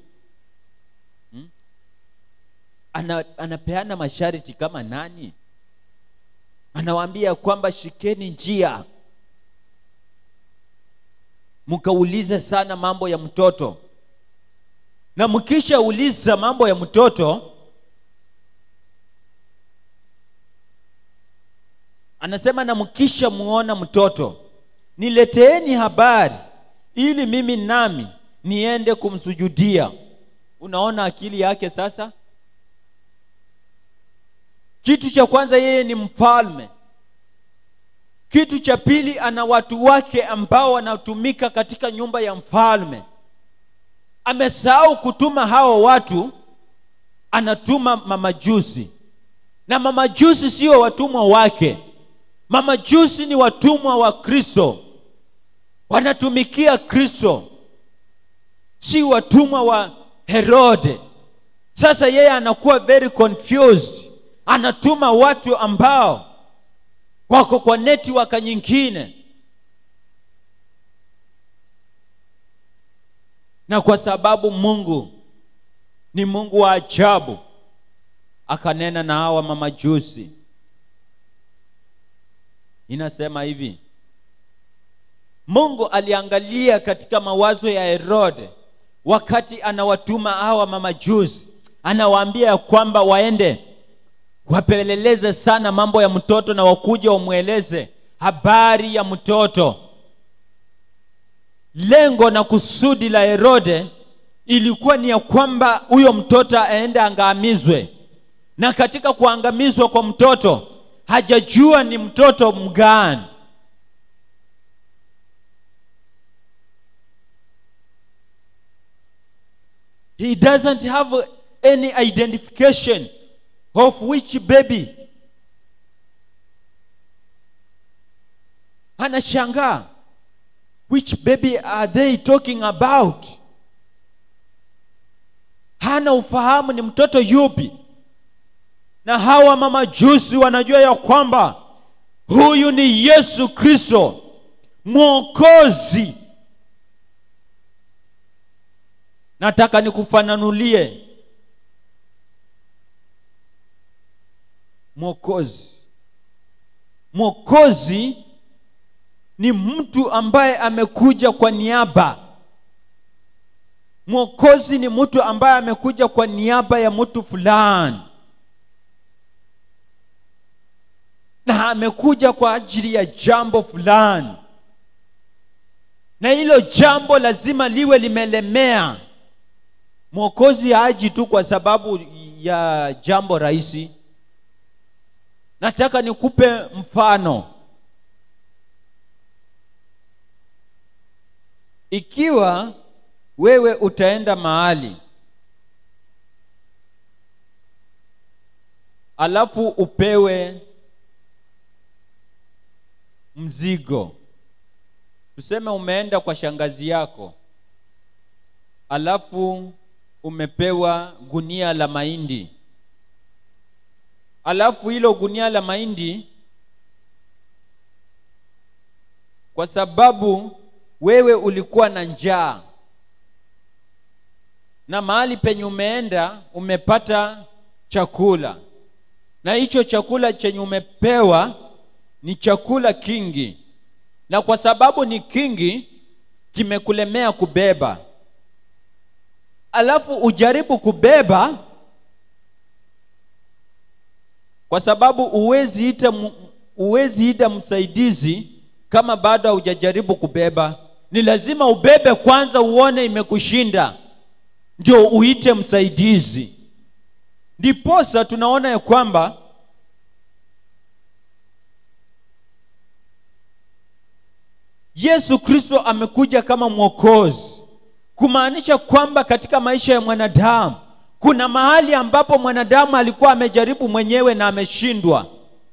[SPEAKER 1] Anapeana masharti kama nani? Anawaambia kwamba shikeni njia mkaulize sana mambo ya mtoto, na mkisha uliza mambo ya mtoto, anasema na mkisha muona mtoto, nileteeni habari ili mimi nami niende kumsujudia. Unaona akili yake sasa? Kitu cha kwanza, yeye ni mfalme. Kitu cha pili, ana watu wake ambao wanatumika katika nyumba ya mfalme. Amesahau kutuma hao watu, anatuma mamajusi. Na mamajusi sio watumwa wake. Mamajusi ni watumwa wa Kristo. Wanatumikia Kristo, si watumwa wa Herode. Sasa yeye anakuwa very confused. Anatuma watu ambao wako kwa network nyingine. Na kwa sababu Mungu ni Mungu wa ajabu, akanena na hawa mamajusi. Inasema hivi, Mungu aliangalia katika mawazo ya Herode wakati anawatuma hawa mamajusi. Anawaambia kwamba waende wapeleleze sana mambo ya mtoto, na wakuje wamweleze habari ya mtoto. Lengo na kusudi la Herode ilikuwa ni ya kwamba huyo mtoto aende angamizwe. Na katika kuangamizwa kwa mtoto, hajajua ni mtoto mgani. He doesn't have any identification of which baby. Anashangaa, which baby are they talking about? Hana ufahamu ni mtoto yupi. Na hawa mamajusi wanajua ya kwamba huyu ni Yesu Kristo, Mwokozi. Nataka nikufananulie Mwokozi. Mwokozi ni mtu ambaye amekuja kwa niaba. Mwokozi ni mtu ambaye amekuja kwa niaba ya mtu fulani, na amekuja kwa ajili ya jambo fulani, na hilo jambo lazima liwe limelemea. Mwokozi haji tu kwa sababu ya jambo rahisi. Nataka nikupe mfano. Ikiwa wewe utaenda mahali alafu upewe mzigo, tuseme umeenda kwa shangazi yako alafu umepewa gunia la mahindi, alafu hilo gunia la mahindi, kwa sababu wewe ulikuwa na njaa na mahali penye umeenda umepata chakula, na hicho chakula chenye umepewa ni chakula kingi, na kwa sababu ni kingi kimekulemea kubeba, alafu ujaribu kubeba, kwa sababu uwezi ita msaidizi kama bado hujajaribu kubeba. Ni lazima ubebe kwanza uone imekushinda ndio uite msaidizi. Ndiposa tunaona ya kwamba Yesu Kristo amekuja kama mwokozi, kumaanisha kwamba katika maisha ya mwanadamu kuna mahali ambapo mwanadamu alikuwa amejaribu mwenyewe na ameshindwa.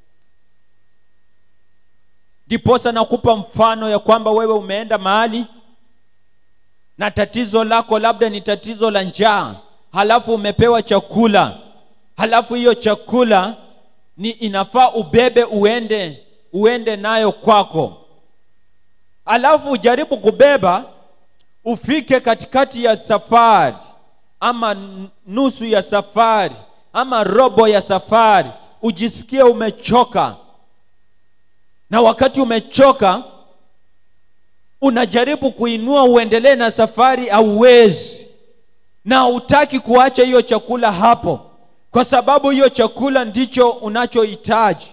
[SPEAKER 1] Ndiposa nakupa mfano ya kwamba wewe umeenda mahali na tatizo lako labda ni tatizo la njaa, halafu umepewa chakula, halafu hiyo chakula ni inafaa ubebe uende nayo kwako, halafu ujaribu kubeba, ufike katikati ya safari ama nusu ya safari ama robo ya safari, ujisikie umechoka, na wakati umechoka unajaribu kuinua uendelee na safari, hauwezi, na hutaki kuacha hiyo chakula hapo, kwa sababu hiyo chakula ndicho unachohitaji.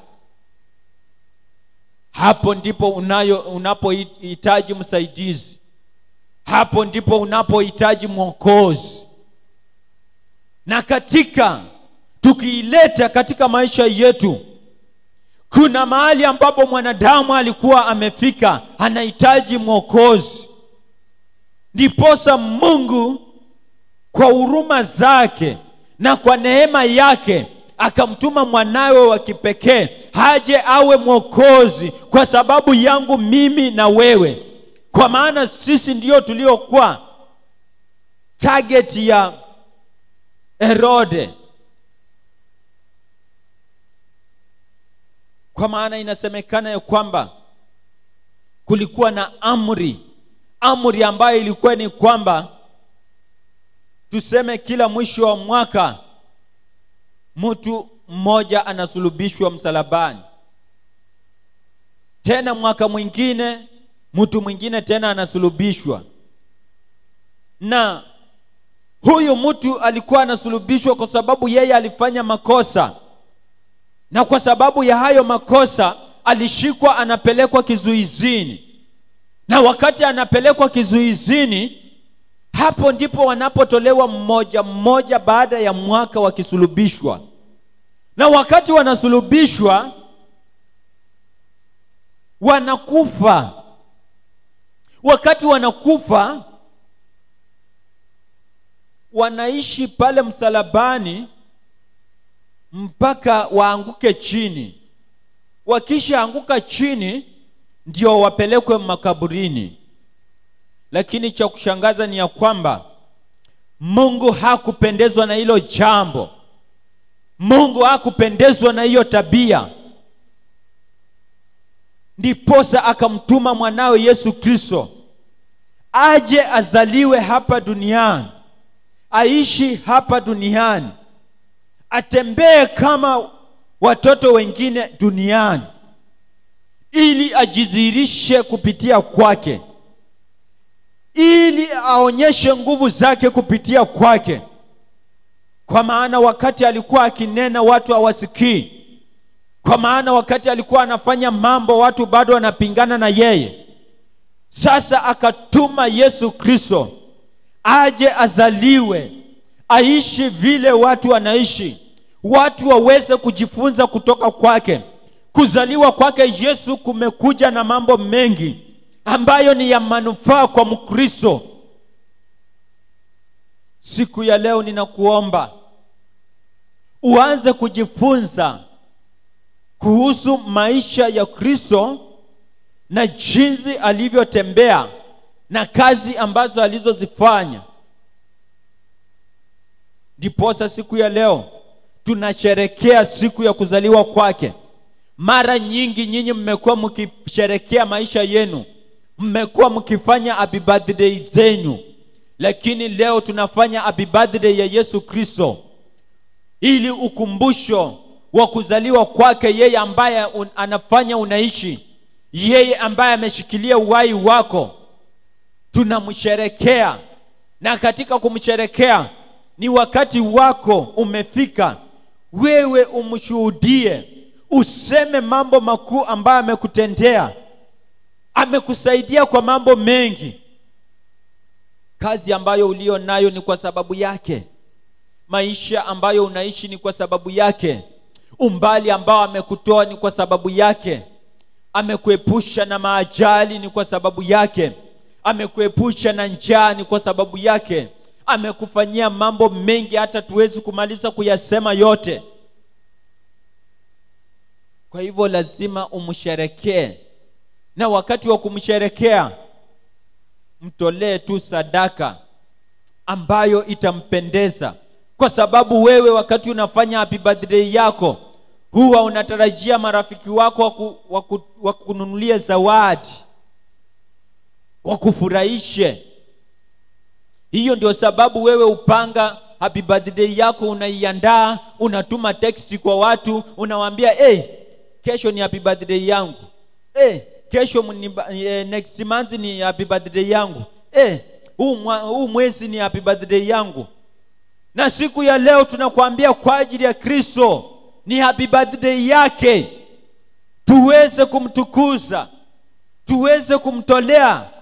[SPEAKER 1] Hapo ndipo unapohitaji msaidizi, hapo ndipo unapohitaji mwokozi. Na tukiileta katika maisha yetu, kuna mahali ambapo mwanadamu alikuwa amefika, anahitaji mwokozi. Ndiposa Mungu kwa huruma zake na kwa neema yake akamtuma mwanawe wa kipekee haje awe mwokozi kwa sababu yangu mimi na wewe, kwa maana sisi ndio tuliokuwa target ya Herode. Kwa maana inasemekana ya kwamba kulikuwa na amri ambayo ilikuwa ni kwamba tuseme kila mwisho wa mwaka mtu mmoja anasulubishwa msalabani, tena mwaka mwingine mtu mwingine tena anasulubishwa. Na huyu mtu alikuwa anasulubishwa kwa sababu yeye alifanya makosa, na kwa sababu ya hayo makosa alishikwa, anapelekwa kizuizini. Na wakati anapelekwa kizuizini, hapo ndipo wanapotolewa mmoja mmoja baada ya mwaka wakisulubishwa. Na wakati wanasulubishwa wanakufa. Wakati wanakufa wanaishi pale msalabani mpaka waanguke chini. Wakisha anguka chini ndio wapelekwe makaburini. Lakini cha kushangaza ni ya kwamba Mungu hakupendezwa na hilo jambo. Mungu hakupendezwa na hiyo tabia. Ndiposa akamtuma mwanawe Yesu Kristo aje azaliwe hapa duniani, aishi hapa duniani, atembee kama watoto wengine duniani, ili ajidhihirishe kupitia kwake, ili aonyeshe nguvu zake kupitia kwake. Kwa maana wakati alikuwa akinena watu hawasikii. Kwa maana wakati alikuwa anafanya mambo watu bado wanapingana na yeye. Sasa akatuma Yesu Kristo aje azaliwe, aishi vile watu wanaishi, watu waweze kujifunza kutoka kwake. Kuzaliwa kwake Yesu kumekuja na mambo mengi ambayo ni ya manufaa kwa Mkristo. Siku ya leo ninakuomba uanze kujifunza kuhusu maisha ya Kristo na jinsi alivyotembea na kazi ambazo alizozifanya. Ndiposa siku ya leo tunasherehekea siku ya kuzaliwa kwake. Mara nyingi nyinyi mmekuwa mkisherehekea maisha yenu, mmekuwa mkifanya happy birthday zenu, lakini leo tunafanya happy birthday ya Yesu Kristo, ili ukumbusho wa kuzaliwa kwake, yeye ambaye anafanya unaishi, yeye ambaye ameshikilia uhai wako. Tunamsherehekea, na katika kumsherehekea ni wakati wako umefika wewe umshuhudie, useme mambo makuu ambayo amekutendea. Amekusaidia kwa mambo mengi. Kazi ambayo ulio nayo ni kwa sababu yake. Maisha ambayo unaishi ni kwa sababu yake. Umbali ambao amekutoa ni kwa sababu yake. Amekuepusha na maajali ni kwa sababu yake. Amekuepusha na njaa ni kwa sababu yake. Amekufanyia mambo mengi hata tuwezi kumaliza kuyasema yote. Kwa hivyo lazima umsherekee, na wakati wa kumsherekea mtolee tu sadaka ambayo itampendeza. Kwa sababu wewe wakati unafanya happy birthday yako, huwa unatarajia marafiki wako wakununulie zawadi, wakufurahishe. Hiyo ndio sababu wewe upanga happy birthday yako, unaiandaa, unatuma text kwa watu, unawaambia kesho ni happy birthday yangu. Kesho next month ni happy birthday yangu. Huu mwezi ni happy birthday yangu. Na siku ya leo tunakuambia kwa ajili ya Kristo ni happy birthday yake. Tuweze kumtukuza, tuweze kumtolea.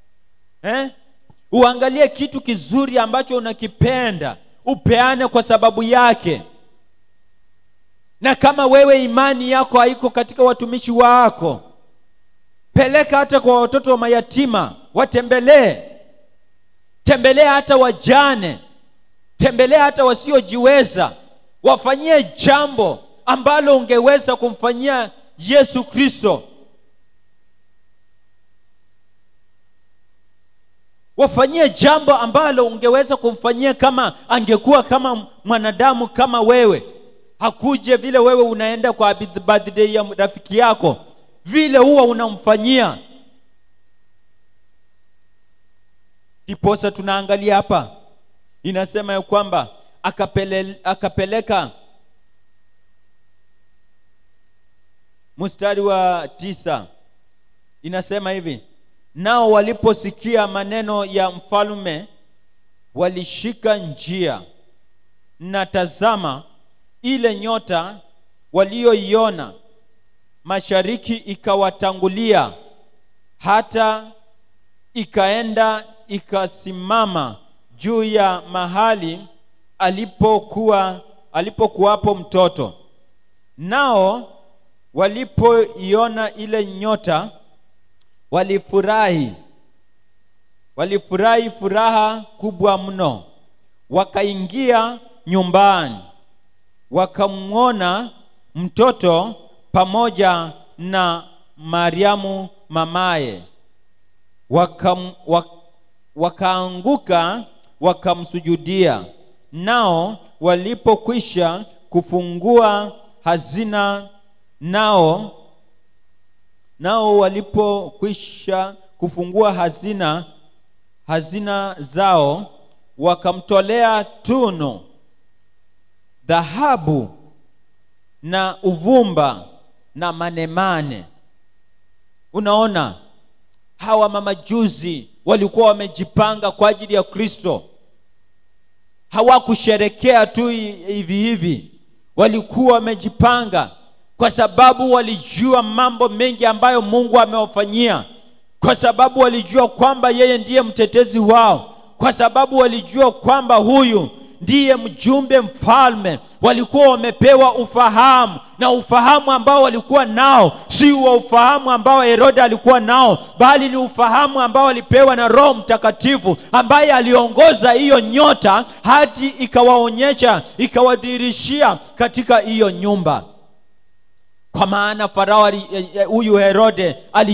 [SPEAKER 1] Uangalie kitu kizuri ambacho unakipenda, upeane kwa sababu yake. Na kama wewe imani yako haiko katika watumishi wako, peleka hata kwa watoto wa mayatima, watembelee. Tembelea hata wajane, tembelea hata wasiojiweza. Wafanyie jambo ambalo ungeweza kumfanyia Yesu Kristo. Wafanyie jambo ambalo ungeweza kumfanyia kama angekuwa kama mwanadamu kama wewe. Hakuje vile wewe unaenda kwa birthday ya rafiki yako, vile huwa unamfanyia. Ndiposa tunaangalia hapa, inasema ya kwamba akapeleka, mstari wa 9 inasema hivi: nao waliposikia maneno ya mfalme walishika njia, na tazama, ile nyota walioiona mashariki ikawatangulia, hata ikaenda ikasimama juu ya mahali alipokuwapo mtoto. Nao walipoiona ile nyota walifurahi furaha kubwa mno. Wakaingia nyumbani, wakamwona mtoto pamoja na Mariamu mamaye, wakaanguka wakamsujudia. Nao walipokwisha kufungua hazina, nao Nao walipokwisha kufungua hazina zao, wakamtolea tunu, dhahabu na uvumba na manemane. Unaona, hawa mamajusi walikuwa wamejipanga kwa ajili ya Kristo. Hawakusherekea tu hivi hivi, walikuwa wamejipanga kwa sababu walijua mambo mengi ambayo Mungu amewafanyia, kwa sababu walijua kwamba yeye ndiye mtetezi wao, kwa sababu walijua kwamba huyu ndiye mjumbe mfalme. Walikuwa wamepewa ufahamu, na ufahamu ambao walikuwa nao si ufahamu ambao Herode alikuwa nao, bali ni ufahamu ambao walipewa na Roho Mtakatifu, ambaye aliongoza hiyo nyota hadi ikawaonyesha, ikawadhihirishia katika hiyo nyumba. Kwa maana Farao huyu Herode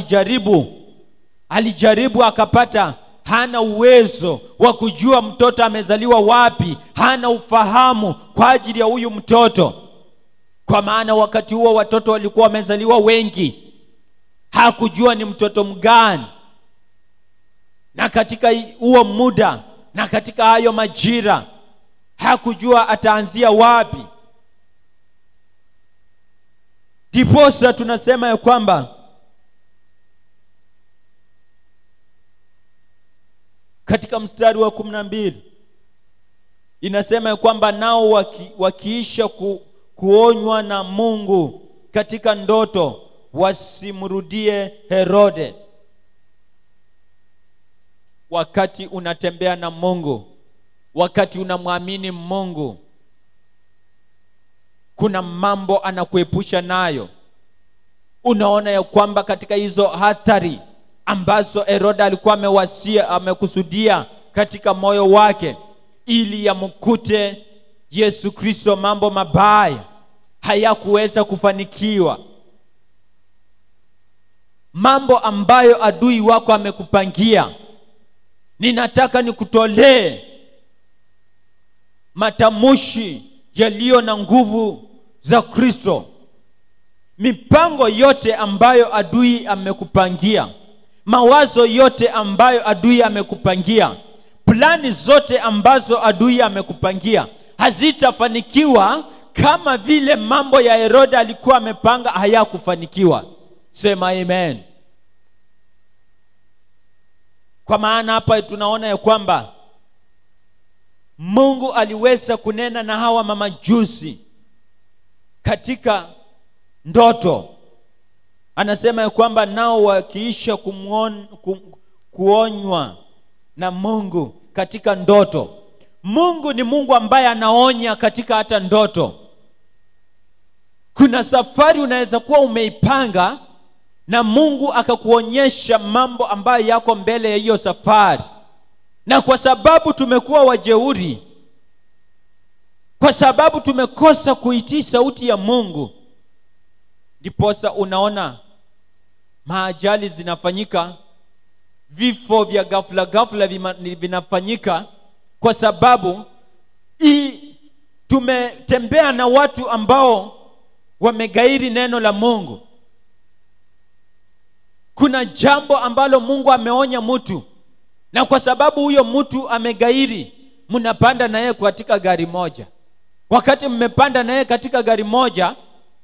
[SPEAKER 1] alijaribu akapata, hana uwezo wa kujua mtoto amezaliwa wapi, hana ufahamu kwa ajili ya huyu mtoto. Kwa maana wakati huo watoto walikuwa wamezaliwa wengi, hakujua ni mtoto mgani. Na katika huo muda na katika hayo majira hakujua ataanzia wapi. Ndiposa tunasema ya kwamba katika mstari wa 12 inasema ya kwamba nao wakiisha kuonywa na Mungu katika ndoto, wasimrudie Herode. Wakati unatembea na Mungu, wakati unamwamini Mungu, kuna mambo anakuepusha nayo. Unaona ya kwamba katika hizo hatari ambazo Herode alikuwa amekusudia katika moyo wake ili yamkute Yesu Kristo, mambo mabaya hayakuweza kufanikiwa. Mambo ambayo adui wako amekupangia, ninataka nikutolee matamshi yaliyo na nguvu za Kristo. Mipango yote ambayo adui amekupangia, mawazo yote ambayo adui amekupangia, plani zote ambazo adui amekupangia, hazitafanikiwa kama vile mambo ya Herode alikuwa amepanga hayakufanikiwa. Sema amen. Kwa maana hapa tunaona ya kwamba Mungu aliweza kunena na hawa mamajusi katika ndoto. Anasema ya kwamba nao wakiisha kuonywa na Mungu katika ndoto. Mungu ni Mungu ambaye anaonya katika hata ndoto. Kuna safari unaweza kuwa umeipanga na Mungu akakuonyesha mambo ambayo yako mbele ya hiyo safari. Na kwa sababu tumekuwa wajeuri, kwa sababu tumekosa kuitii sauti ya Mungu, ndiposa unaona maajali zinafanyika, vifo vya ghafla vinafanyika, kwa sababu tumetembea na watu ambao wamegairi neno la Mungu. Kuna jambo ambalo Mungu ameonya mtu, na kwa sababu huyo mtu amegairi, mnapanda naye katika gari moja. Wakati mmepanda naye katika gari moja,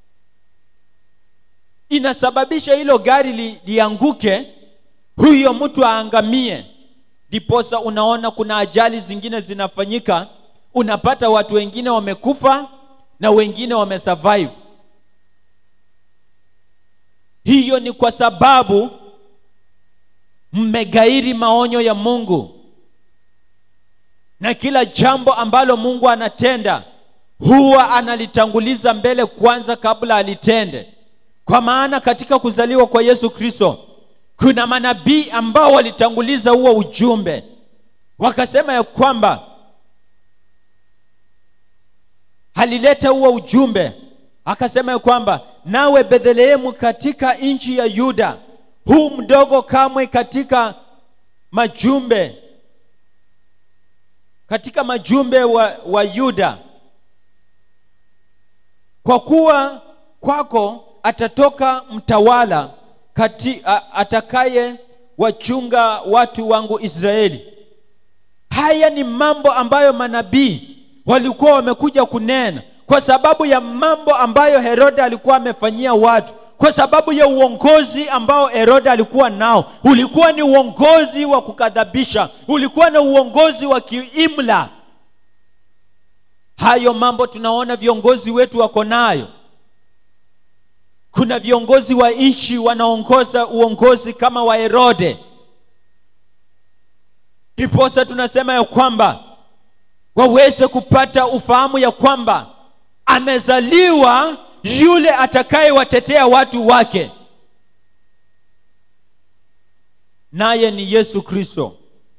[SPEAKER 1] inasababisha hilo gari lianguke, huyo mtu aangamie. Ndiposa unaona kuna ajali zingine zinafanyika, unapata watu wengine wamekufa na wengine wamesurvive. Hiyo ni kwa sababu mmegairi maonyo ya Mungu. Na kila jambo ambalo Mungu anatenda huwa analitanguliza mbele kwanza kabla alitende. Kwa maana katika kuzaliwa kwa Yesu Kristo kuna manabii ambao walitanguliza huo ujumbe. Wakasema ya kwamba alileta huo ujumbe, akasema ya kwamba nawe Bethlehemu katika nchi ya Yuda, huu mdogo kamwe katika majumbe wa Yuda, kwa kuwa kwako atatoka mtawala atakaye wachunga watu wangu Israeli. Haya ni mambo ambayo manabii walikuwa wamekuja kunena kwa sababu ya mambo ambayo Herode alikuwa amefanyia watu, kwa sababu ya uongozi ambao Herode alikuwa nao. Ulikuwa ni uongozi wa kukadhabisha, ulikuwa na uongozi wa kiimla. Hayo mambo tunaona viongozi wetu wako nayo. Kuna viongozi wa nchi wanaongoza uongozi kama wa Herode. Ndiposa tunasema ya kwamba waweze kupata ufahamu ya kwamba amezaliwa yule atakayewatetea watu wake, naye ni Yesu Kristo.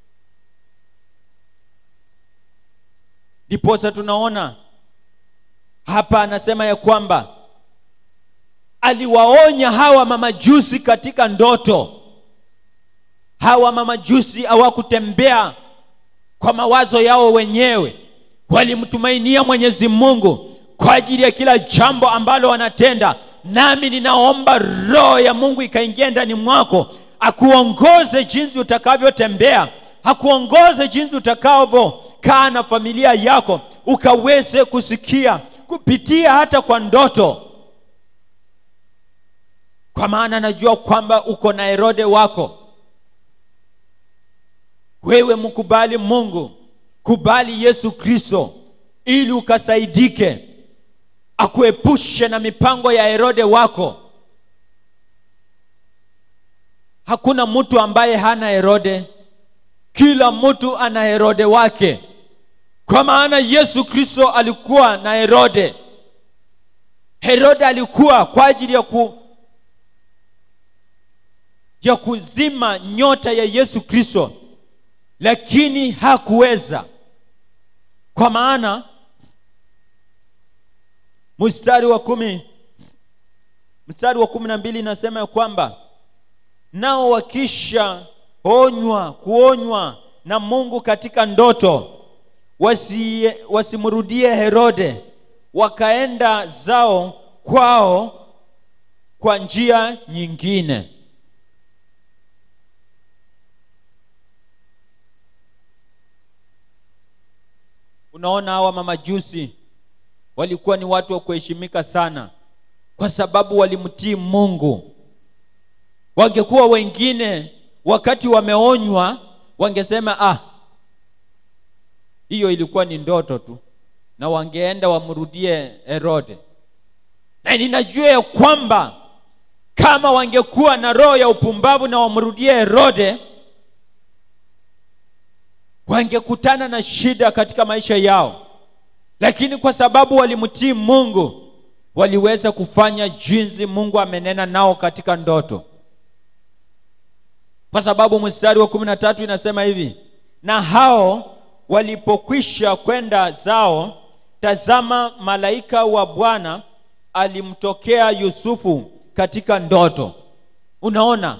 [SPEAKER 1] Ndiposa tunaona hapa anasema ya kwamba aliwaonya hawa mamajusi katika ndoto. Hawa mamajusi hawakutembea kwa mawazo yao wenyewe, walimtumainia Mwenyezi Mungu kwa ajili ya kila jambo ambalo wanatenda. Nami ninaomba Roho ya Mungu ikaingia ndani mwako, akuongoze jinsi utakavyotembea, akuongoze jinsi utakavyokaa na familia yako, ukaweze kusikia kupitia hata kwa ndoto. Kwa maana najua kwamba uko na Herode wako. Wewe mkubali Mungu, kubali Yesu Kristo ili ukasaidike, akuepushe na mipango ya Herode wako. Hakuna mtu ambaye hana Herode. Kila mtu ana Herode wake. Kwa maana Yesu Kristo alikuwa na Herode. Herode alikuwa kwa ajili ya kuzima nyota ya Yesu Kristo, lakini hakuweza. Kwa maana mstari wa 12 inasema ya kwamba nao wakisha kuonywa na Mungu katika ndoto, wasimrudie Herode, wakaenda zao kwao kwa njia nyingine. Unaona, hawa mamajusi walikuwa ni watu wa kuheshimika sana kwa sababu walimtii Mungu. Wangekuwa wengine wakati wameonywa wangesema hiyo ilikuwa ni ndoto tu, na wangeenda wamrudie Herode. Na ninajua ya kwamba kama wangekuwa na roho ya upumbavu na wamrudie Herode, wangekutana na shida katika maisha yao. Lakini kwa sababu walimtii Mungu, waliweza kufanya jinsi Mungu amenena nao katika ndoto. Kwa sababu mstari wa 13 inasema hivi: na hao walipokwisha kwenda zao, tazama, malaika wa Bwana alimtokea Yusufu katika ndoto. Unaona,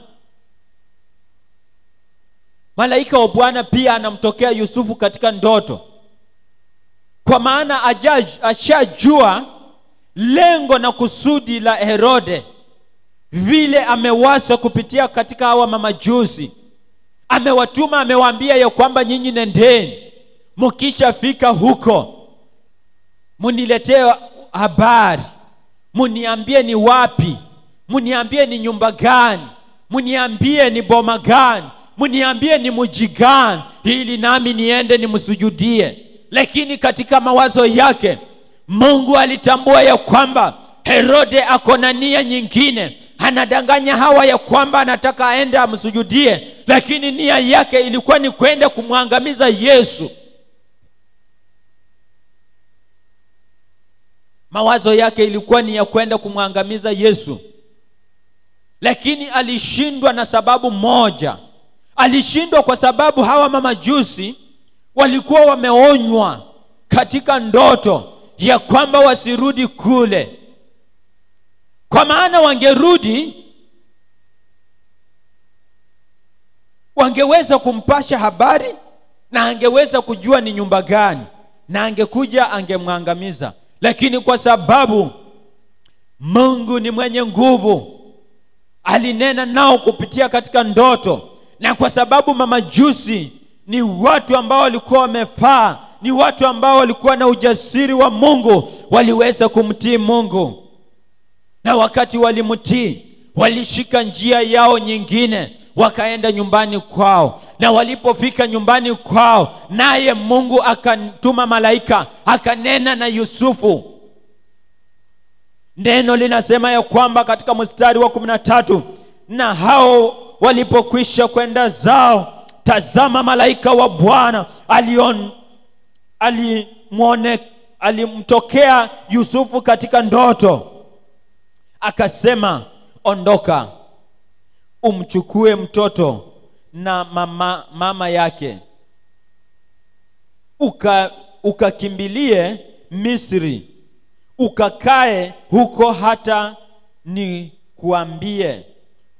[SPEAKER 1] malaika wa Bwana pia anamtokea Yusufu katika ndoto. Kwa maana ashajua lengo na kusudi la Herode, vile amewasa kupitia katika hawa mamajusi. Amewatuma, amewaambia ya kwamba nyinyi nendeni, mkishafika huko muniletee habari, muniambie ni wapi, muniambie ni nyumba gani, muniambie ni boma gani, muniambie ni mji gani, ili nami niende nimsujudie. Lakini katika mawazo yake Mungu alitambua ya kwamba Herode ako na nia nyingine. Anadanganya hawa ya kwamba anataka aende amsujudie, lakini nia yake ilikuwa ni kwenda kumwangamiza Yesu. Mawazo yake ilikuwa ni ya kwenda kumwangamiza Yesu. Lakini alishindwa na sababu moja. Alishindwa kwa sababu hawa mamajusi walikuwa wameonywa katika ndoto ya kwamba wasirudi kule. Kwa maana wangerudi, wangeweza kumpasha habari na angeweza kujua ni nyumba gani, na angekuja angemwangamiza. Lakini kwa sababu Mungu ni mwenye nguvu, alinena nao kupitia katika ndoto. Na kwa sababu mamajusi ni watu ambao walikuwa wamefaa, ni watu ambao walikuwa na ujasiri wa Mungu, waliweza kumtii Mungu. Na wakati walimtii, walishika njia yao nyingine, wakaenda nyumbani kwao. Na walipofika nyumbani kwao, naye Mungu akatuma malaika, akanena na Yusufu. Neno linasema ya kwamba katika mstari wa 13, na hao walipokwisha kwenda zao, tazama malaika wa Bwana alimtokea Yusufu katika ndoto, akasema, ondoka, umchukue mtoto na mama yake, ukakimbilie Misri, ukakae huko hata nikuambie,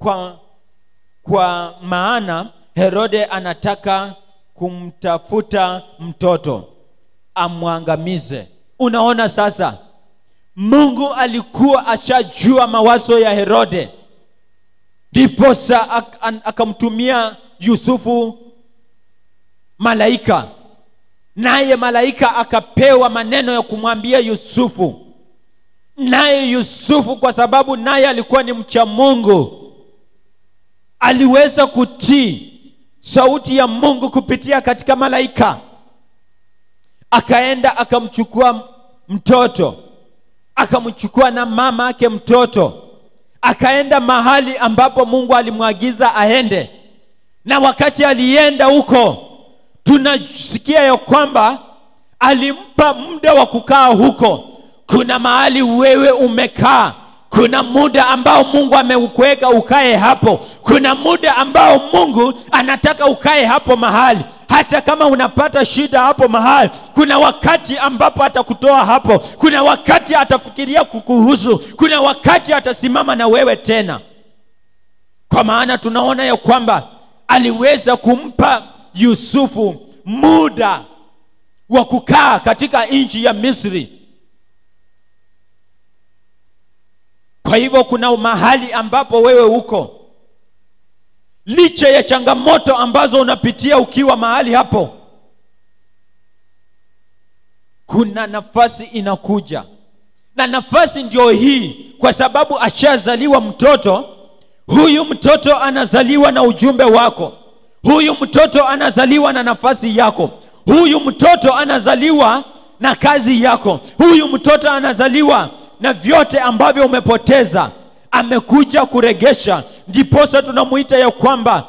[SPEAKER 1] kwa maana Herode anataka kumtafuta mtoto amwangamize. Unaona sasa, Mungu alikuwa ashajua mawazo ya Herode. Ndiposa akamtumia Yusufu malaika, naye malaika akapewa maneno ya kumwambia Yusufu. Naye Yusufu, kwa sababu naye alikuwa ni mcha Mungu, aliweza kutii sauti ya Mungu kupitia katika malaika. Akaenda akamchukua mtoto, akamchukua na mama yake mtoto, akaenda mahali ambapo Mungu alimwagiza aende. Na wakati alienda huko, tunasikia ya kwamba alimpa muda wa kukaa huko. Kuna mahali wewe umekaa, kuna muda ambao Mungu amekuweka ukae hapo. Kuna muda ambao Mungu anataka ukae hapo mahali. Hata kama unapata shida hapo mahali, kuna wakati ambapo atakutoa hapo. Kuna wakati atafikiria kukuhusu. Kuna wakati atasimama na wewe tena. Kwa maana tunaona ya kwamba aliweza kumpa Yusufu muda wa kukaa katika nchi ya Misri. Kwa hivyo kuna mahali ambapo wewe uko, licha ya changamoto ambazo unapitia ukiwa mahali hapo, kuna nafasi inakuja. Na nafasi ndio hii, kwa sababu ashazaliwa mtoto. Huyu mtoto anazaliwa na ujumbe wako. Huyu mtoto anazaliwa na nafasi yako. Huyu mtoto anazaliwa na kazi yako. Huyu mtoto anazaliwa na vyote ambavyo umepoteza. Amekuja kuregesha. Ndiposa tunamuita ya kwamba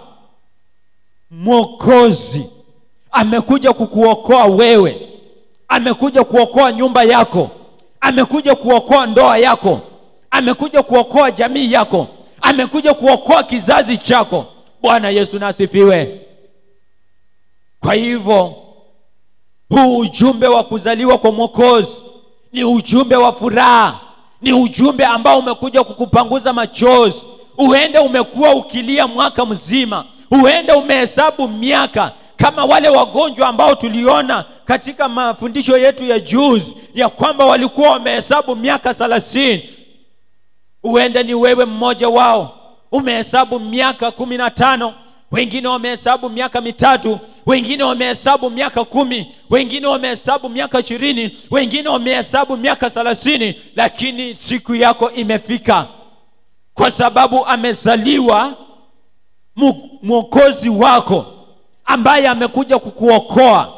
[SPEAKER 1] Mwokozi. Amekuja kukuokoa wewe. Amekuja kuokoa nyumba yako. Amekuja kuokoa ndoa yako. Amekuja kuokoa jamii yako. Amekuja kuokoa kizazi chako. Bwana Yesu na asifiwe. Kwa hivyo huu ujumbe wa kuzaliwa kwa Mwokozi ni ujumbe wa furaha. Ni ujumbe ambao umekuja kukupanguza machozi. Uende umekuwa ukilia mwaka mzima. Uende umehesabu miaka, kama wale wagonjwa ambao tuliona katika mafundisho yetu ya juzi, ya kwamba walikuwa wamehesabu miaka 30. Uende ni wewe mmoja wao. Umehesabu miaka 15, wengine wamehesabu miaka 3, wengine wamehesabu miaka 10, wengine wamehesabu miaka 20, wengine wamehesabu miaka 30, lakini siku yako imefika, kwa sababu amezaliwa Mwokozi wako ambaye amekuja kukuokoa.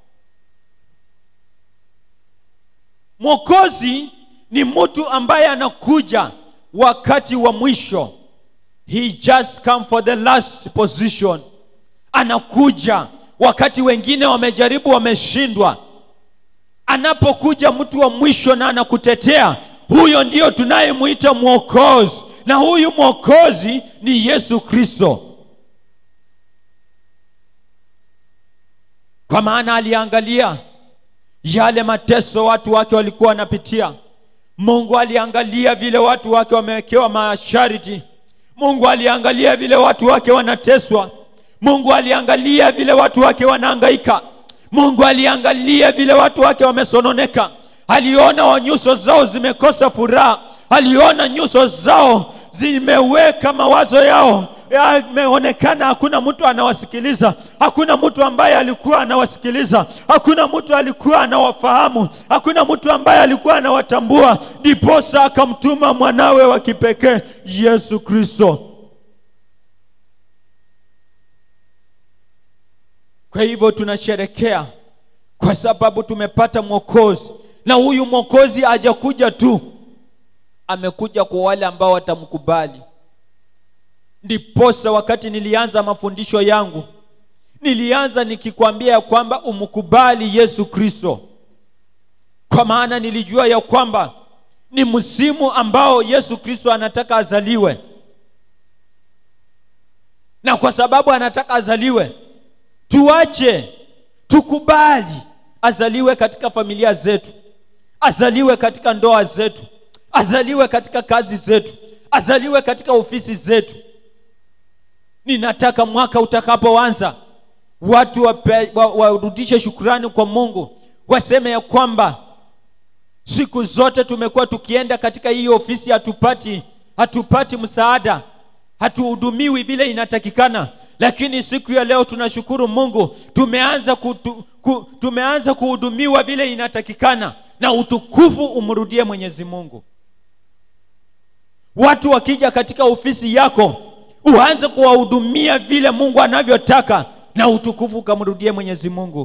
[SPEAKER 1] Mwokozi ni mtu ambaye anakuja wakati wa mwisho. He just come for the last position. Anakuja wakati wengine wamejaribu, wameshindwa. Anapokuja mtu wa mwisho na anakutetea, huyo ndio tunayemuita Mwokozi. Na huyu Mwokozi ni Yesu Kristo. Kwa maana aliangalia yale mateso watu wake walikuwa wanapitia. Mungu aliangalia vile watu wake wamewekewa masharti. Mungu aliangalia vile watu wake wanateswa. Mungu aliangalia vile watu wake wanahangaika. Mungu aliangalia vile watu wake wamesononeka. Aliona nyuso zao zimekosa furaha. Aliona nyuso zao zimeweka mawazo yao, yameonekana hakuna mtu anawasikiliza, hakuna mtu ambaye alikuwa anawasikiliza, hakuna mtu alikuwa anawafahamu, hakuna mtu ambaye alikuwa anawatambua, ndiposa akamtuma mwanawe wa kipekee Yesu Kristo. Kwa hivyo tunasherekea kwa sababu tumepata Mwokozi, na huyu Mwokozi hajakuja tu, amekuja kwa wale ambao watamkubali. Ndiposa wakati nilianza mafundisho yangu, nilianza nikikwambia kwamba umkubali Yesu Kristo, kwa maana nilijua ya kwamba ni msimu ambao Yesu Kristo anataka azaliwe, na kwa sababu anataka azaliwe, tuache tukubali azaliwe katika familia zetu, azaliwe katika ndoa zetu, azaliwe katika kazi zetu, azaliwe katika ofisi zetu. Ninataka mwaka utakapoanza watu warudishe shukrani kwa Mungu, waseme ya kwamba siku zote tumekuwa tukienda katika hii ofisi hatupati msaada, hatuhudumiwi vile inatakikana, lakini siku ya leo tunashukuru Mungu, tumeanza kuhudumiwa vile inatakikana, na utukufu umrudie Mwenyezi Mungu. Watu wakija katika ofisi yako, uanze kuwahudumia vile Mungu anavyotaka, na utukufu ukamrudie Mwenyezi Mungu.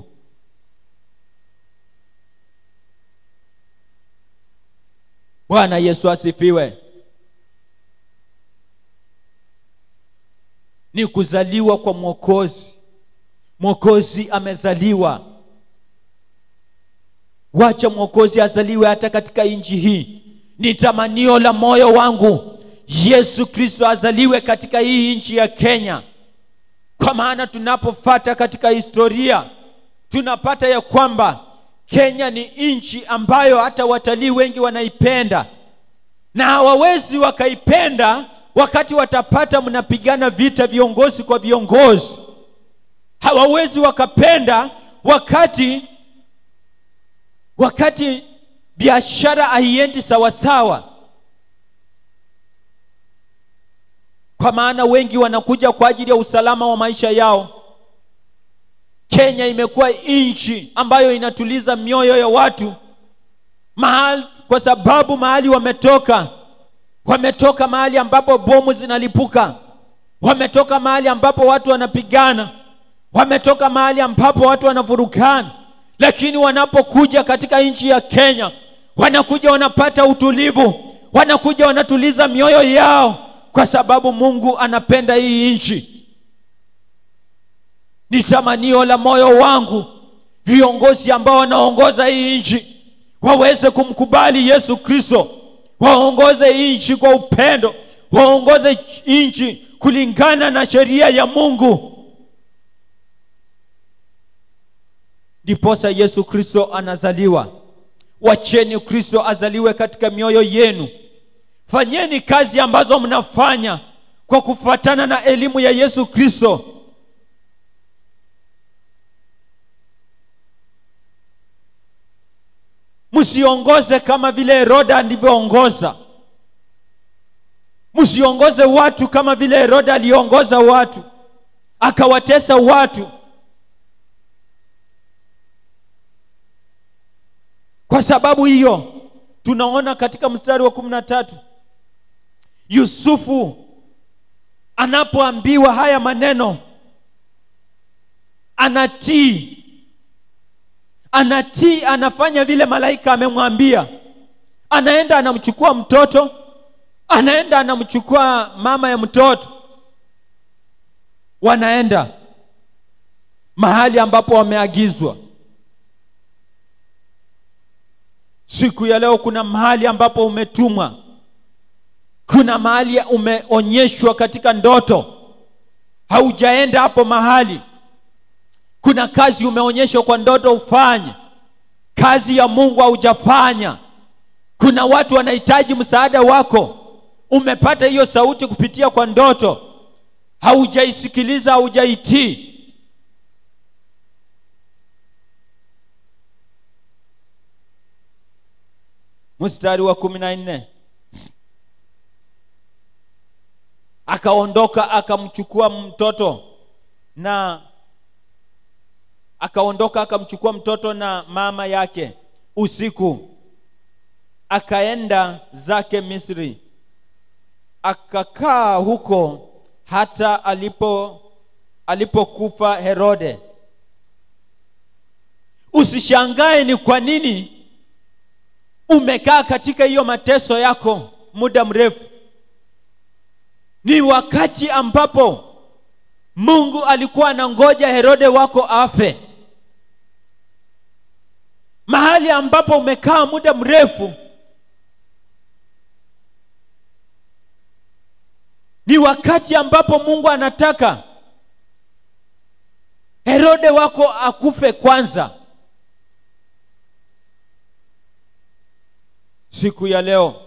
[SPEAKER 1] Bwana Yesu asifiwe. Ni kuzaliwa kwa Mwokozi. Mwokozi amezaliwa. Wacha Mwokozi azaliwe hata katika nchi hii. Ni tamanio la moyo wangu Yesu Kristo azaliwe katika hii nchi ya Kenya. Kwa maana tunapofuata katika historia, tunapata ya kwamba Kenya ni nchi ambayo hata watalii wengi wanaipenda, na hawawezi wakaipenda wakati watapata mnapigana vita viongozi kwa viongozi. Hawawezi wakapenda wakati biashara haiendi sawa sawa, kwa maana wengi wanakuja kwa ajili ya usalama wa maisha yao. Kenya imekuwa nchi ambayo inatuliza mioyo ya watu kwa sababu mahali wametoka mahali ambapo bomu zinalipuka, wametoka mahali ambapo watu wanapigana, wametoka mahali ambapo watu wanavurugana. Lakini wanapokuja katika nchi ya Kenya, wanakuja wanapata utulivu, wanakuja wanatuliza mioyo yao, kwa sababu Mungu anapenda hii nchi. Ni tamanio la moyo wangu viongozi ambao wanaongoza hii nchi waweze kumkubali Yesu Kristo, waongoze nchi kwa upendo, waongoze nchi kulingana na sheria ya Mungu. Ndiposa Yesu Kristo anazaliwa. Wacheni Kristo azaliwe katika mioyo yenu. Fanyeni kazi ambazo mnafanya kwa kufuatana na elimu ya Yesu Kristo. Msiongoze kama vile Heroda alivyoongoza. Msiongoze watu kama vile Heroda aliongoza watu, akawatesa watu. Kwa sababu hiyo tunaona katika mstari wa 13 Yusufu anapoambiwa haya maneno anatii, anafanya vile malaika amemwambia. Anaenda anamchukua mtoto, anaenda anamchukua mama ya mtoto, wanaenda mahali ambapo wameagizwa. Siku ya leo kuna mahali ambapo umetumwa, kuna mahali umeonyeshwa katika ndoto, haujaenda hapo mahali. Kuna kazi umeonyeshwa kwa ndoto ufanye, kazi ya Mungu haujafanya. Kuna watu wanahitaji msaada wako, umepata hiyo sauti kupitia kwa ndoto, haujaisikiliza, haujaitii. Mstari wa 14 akaondoka akamchukua mtoto na mama yake usiku, akaenda zake Misri, akakaa huko hata alipokufa Herode. Usishangae ni kwa nini umekaa katika hiyo mateso yako muda mrefu. Ni wakati ambapo Mungu alikuwa anangoja Herode wako afe. Mahali ambapo umekaa muda mrefu ni wakati ambapo Mungu anataka Herode wako akufe kwanza. Siku ya leo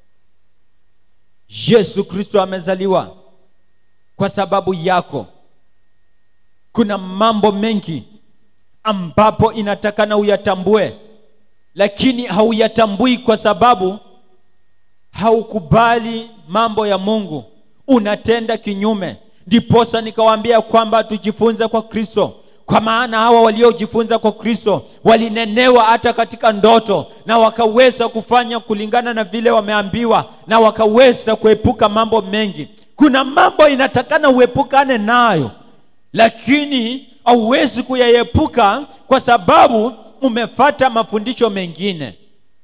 [SPEAKER 1] Yesu Kristo amezaliwa kwa sababu yako. Kuna mambo mengi ambapo inatakana uyatambue, lakini hauyatambui kwa sababu haukubali mambo ya Mungu, unatenda kinyume. Ndiposa nikawaambia kwamba tujifunze kwa Kristo, kwa maana hawa waliojifunza kwa Kristo walinenewa hata katika ndoto, na wakaweza kufanya kulingana na vile wameambiwa, na wakaweza kuepuka mambo mengi. Kuna mambo inatakana uepukane nayo, lakini hauwezi kuyaepuka kwa sababu umefuata mafundisho mengine.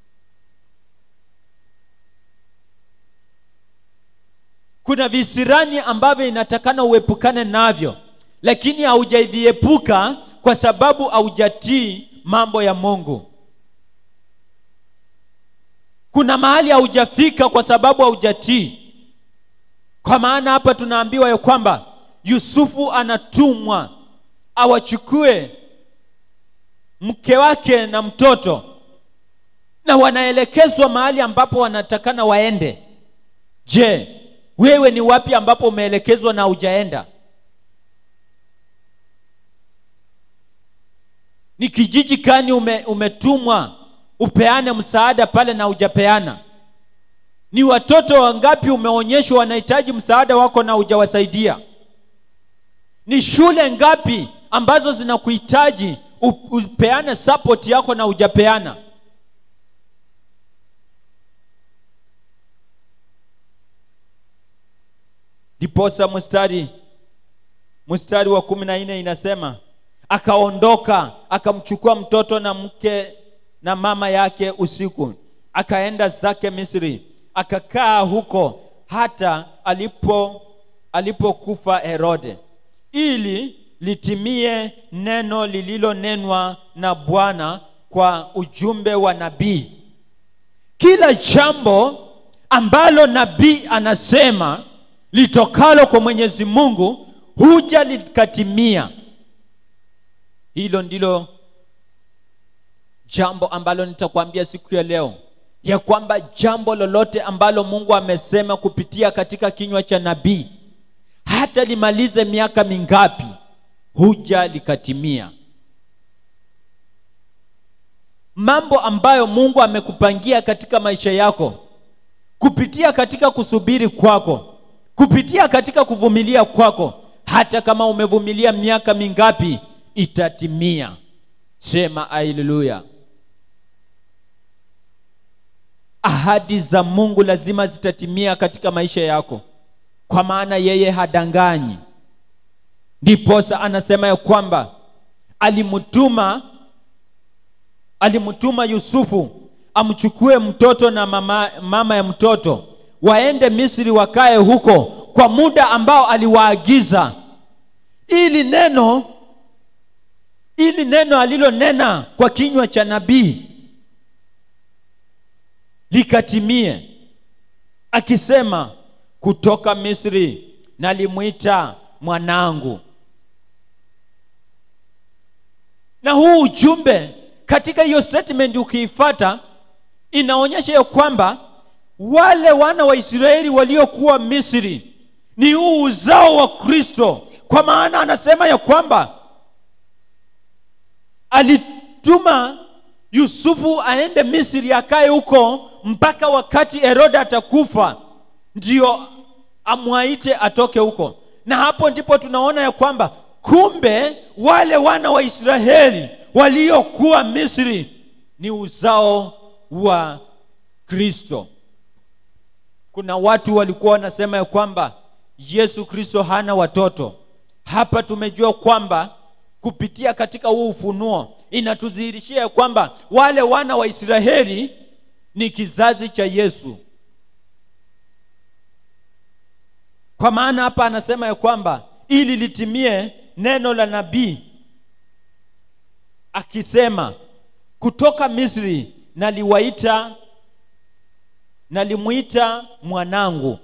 [SPEAKER 1] Kuna visirani ambavyo inatakana uepukane navyo, lakini haujaviepuka kwa sababu haujatii mambo ya Mungu. Kuna mahali haujafika kwa sababu haujatii. Kwa maana hapa tunaambiwa ya kwamba Yusufu anatumwa awachukue mke wake na mtoto, na wanaelekezwa mahali ambapo wanatakana waende. Je, wewe ni wapi ambapo umeelekezwa na hujaenda? Ni kijiji gani umetumwa upeane msaada pale na hujapeana? Ni watoto wangapi umeonyeshwa wanahitaji msaada wako na hujawasaidia? Ni shule ngapi ambazo zinakuhitaji upeane support yako na hujapeana? Ndiposa mstari wa 14 inasema, akaondoka akamchukua mtoto na mke na mama yake usiku, akaenda zake Misri, akakaa huko hata alipokufa Herode, ili litimie neno lililonenwa na Bwana kwa ujumbe wa nabii. Kila jambo ambalo nabii anasema litokalo kwa Mwenyezi Mungu huja likatimia. Hilo ndilo jambo ambalo nitakwambia siku ya leo, ya kwamba jambo lolote ambalo Mungu amesema kupitia katika kinywa cha nabii, hata limalize miaka mingapi, huja likatimia. Mambo ambayo Mungu amekupangia katika maisha yako, kupitia katika kusubiri kwako, kupitia katika kuvumilia kwako, hata kama umevumilia miaka mingapi, itatimia. Sema haleluya. Ahadi za Mungu lazima zitatimia katika maisha yako, kwa maana yeye hadanganyi. Ndiposa anasema ya kwamba alimtuma Yusufu amchukue mtoto na mama ya mtoto, waende Misri, wakae huko kwa muda ambao aliwaagiza, ili neno alilonena kwa kinywa cha nabii likatimie, akisema, kutoka Misri nalimuita mwanangu. Na huu ujumbe katika hiyo statement ukiifuata, inaonyesha ya kwamba wale wana wa Israeli waliokuwa Misri ni huu uzao wa Kristo. Kwa maana anasema ya kwamba alituma Yusufu aende Misri, akae huko mpaka wakati Herode atakufa, ndio amwaite atoke huko. Na hapo ndipo tunaona ya kwamba kumbe wale wana wa Israeli waliokuwa Misri ni uzao wa Kristo. Kuna watu walikuwa wanasema ya kwamba Yesu Kristo hana watoto. Hapa tumejua kwamba kupitia katika huu ufunuo inatudhihirishia ya kwamba wale wana wa Israeli ni kizazi cha Yesu. Kwa maana hapa anasema ya kwamba ili litimie neno la nabii akisema, kutoka Misri nalimuita mwanangu.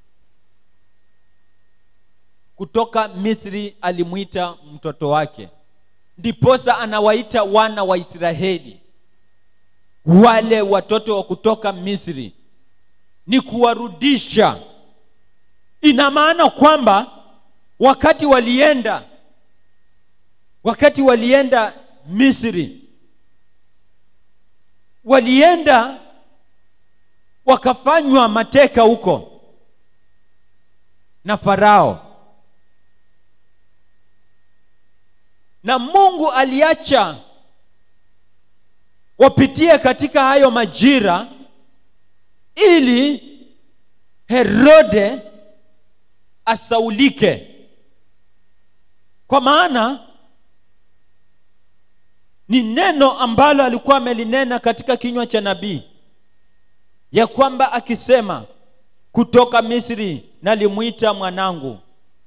[SPEAKER 1] Kutoka Misri alimuita mtoto wake. Ndiposa anawaita wana wa Israeli wale watoto wa kutoka Misri, ni kuwarudisha. Ina maana kwamba wakati walienda Misri, walienda wakafanywa mateka huko na Farao, na Mungu aliacha wapitie katika hayo majira ili Herode asaulike. Kwa maana ni neno ambalo alikuwa amelinena katika kinywa cha nabii ya kwamba akisema, kutoka Misri nalimuita mwanangu.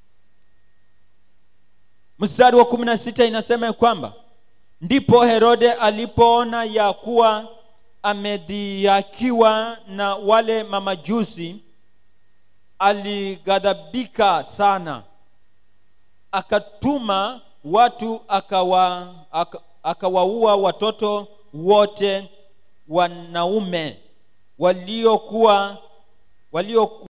[SPEAKER 1] Mstari wa 16 inasema ya kwamba ndipo Herode alipoona ya kuwa amedhihakiwa na wale mamajusi, alighadhabika sana, akatuma watu akawaua watoto wote wanaume waliokuwa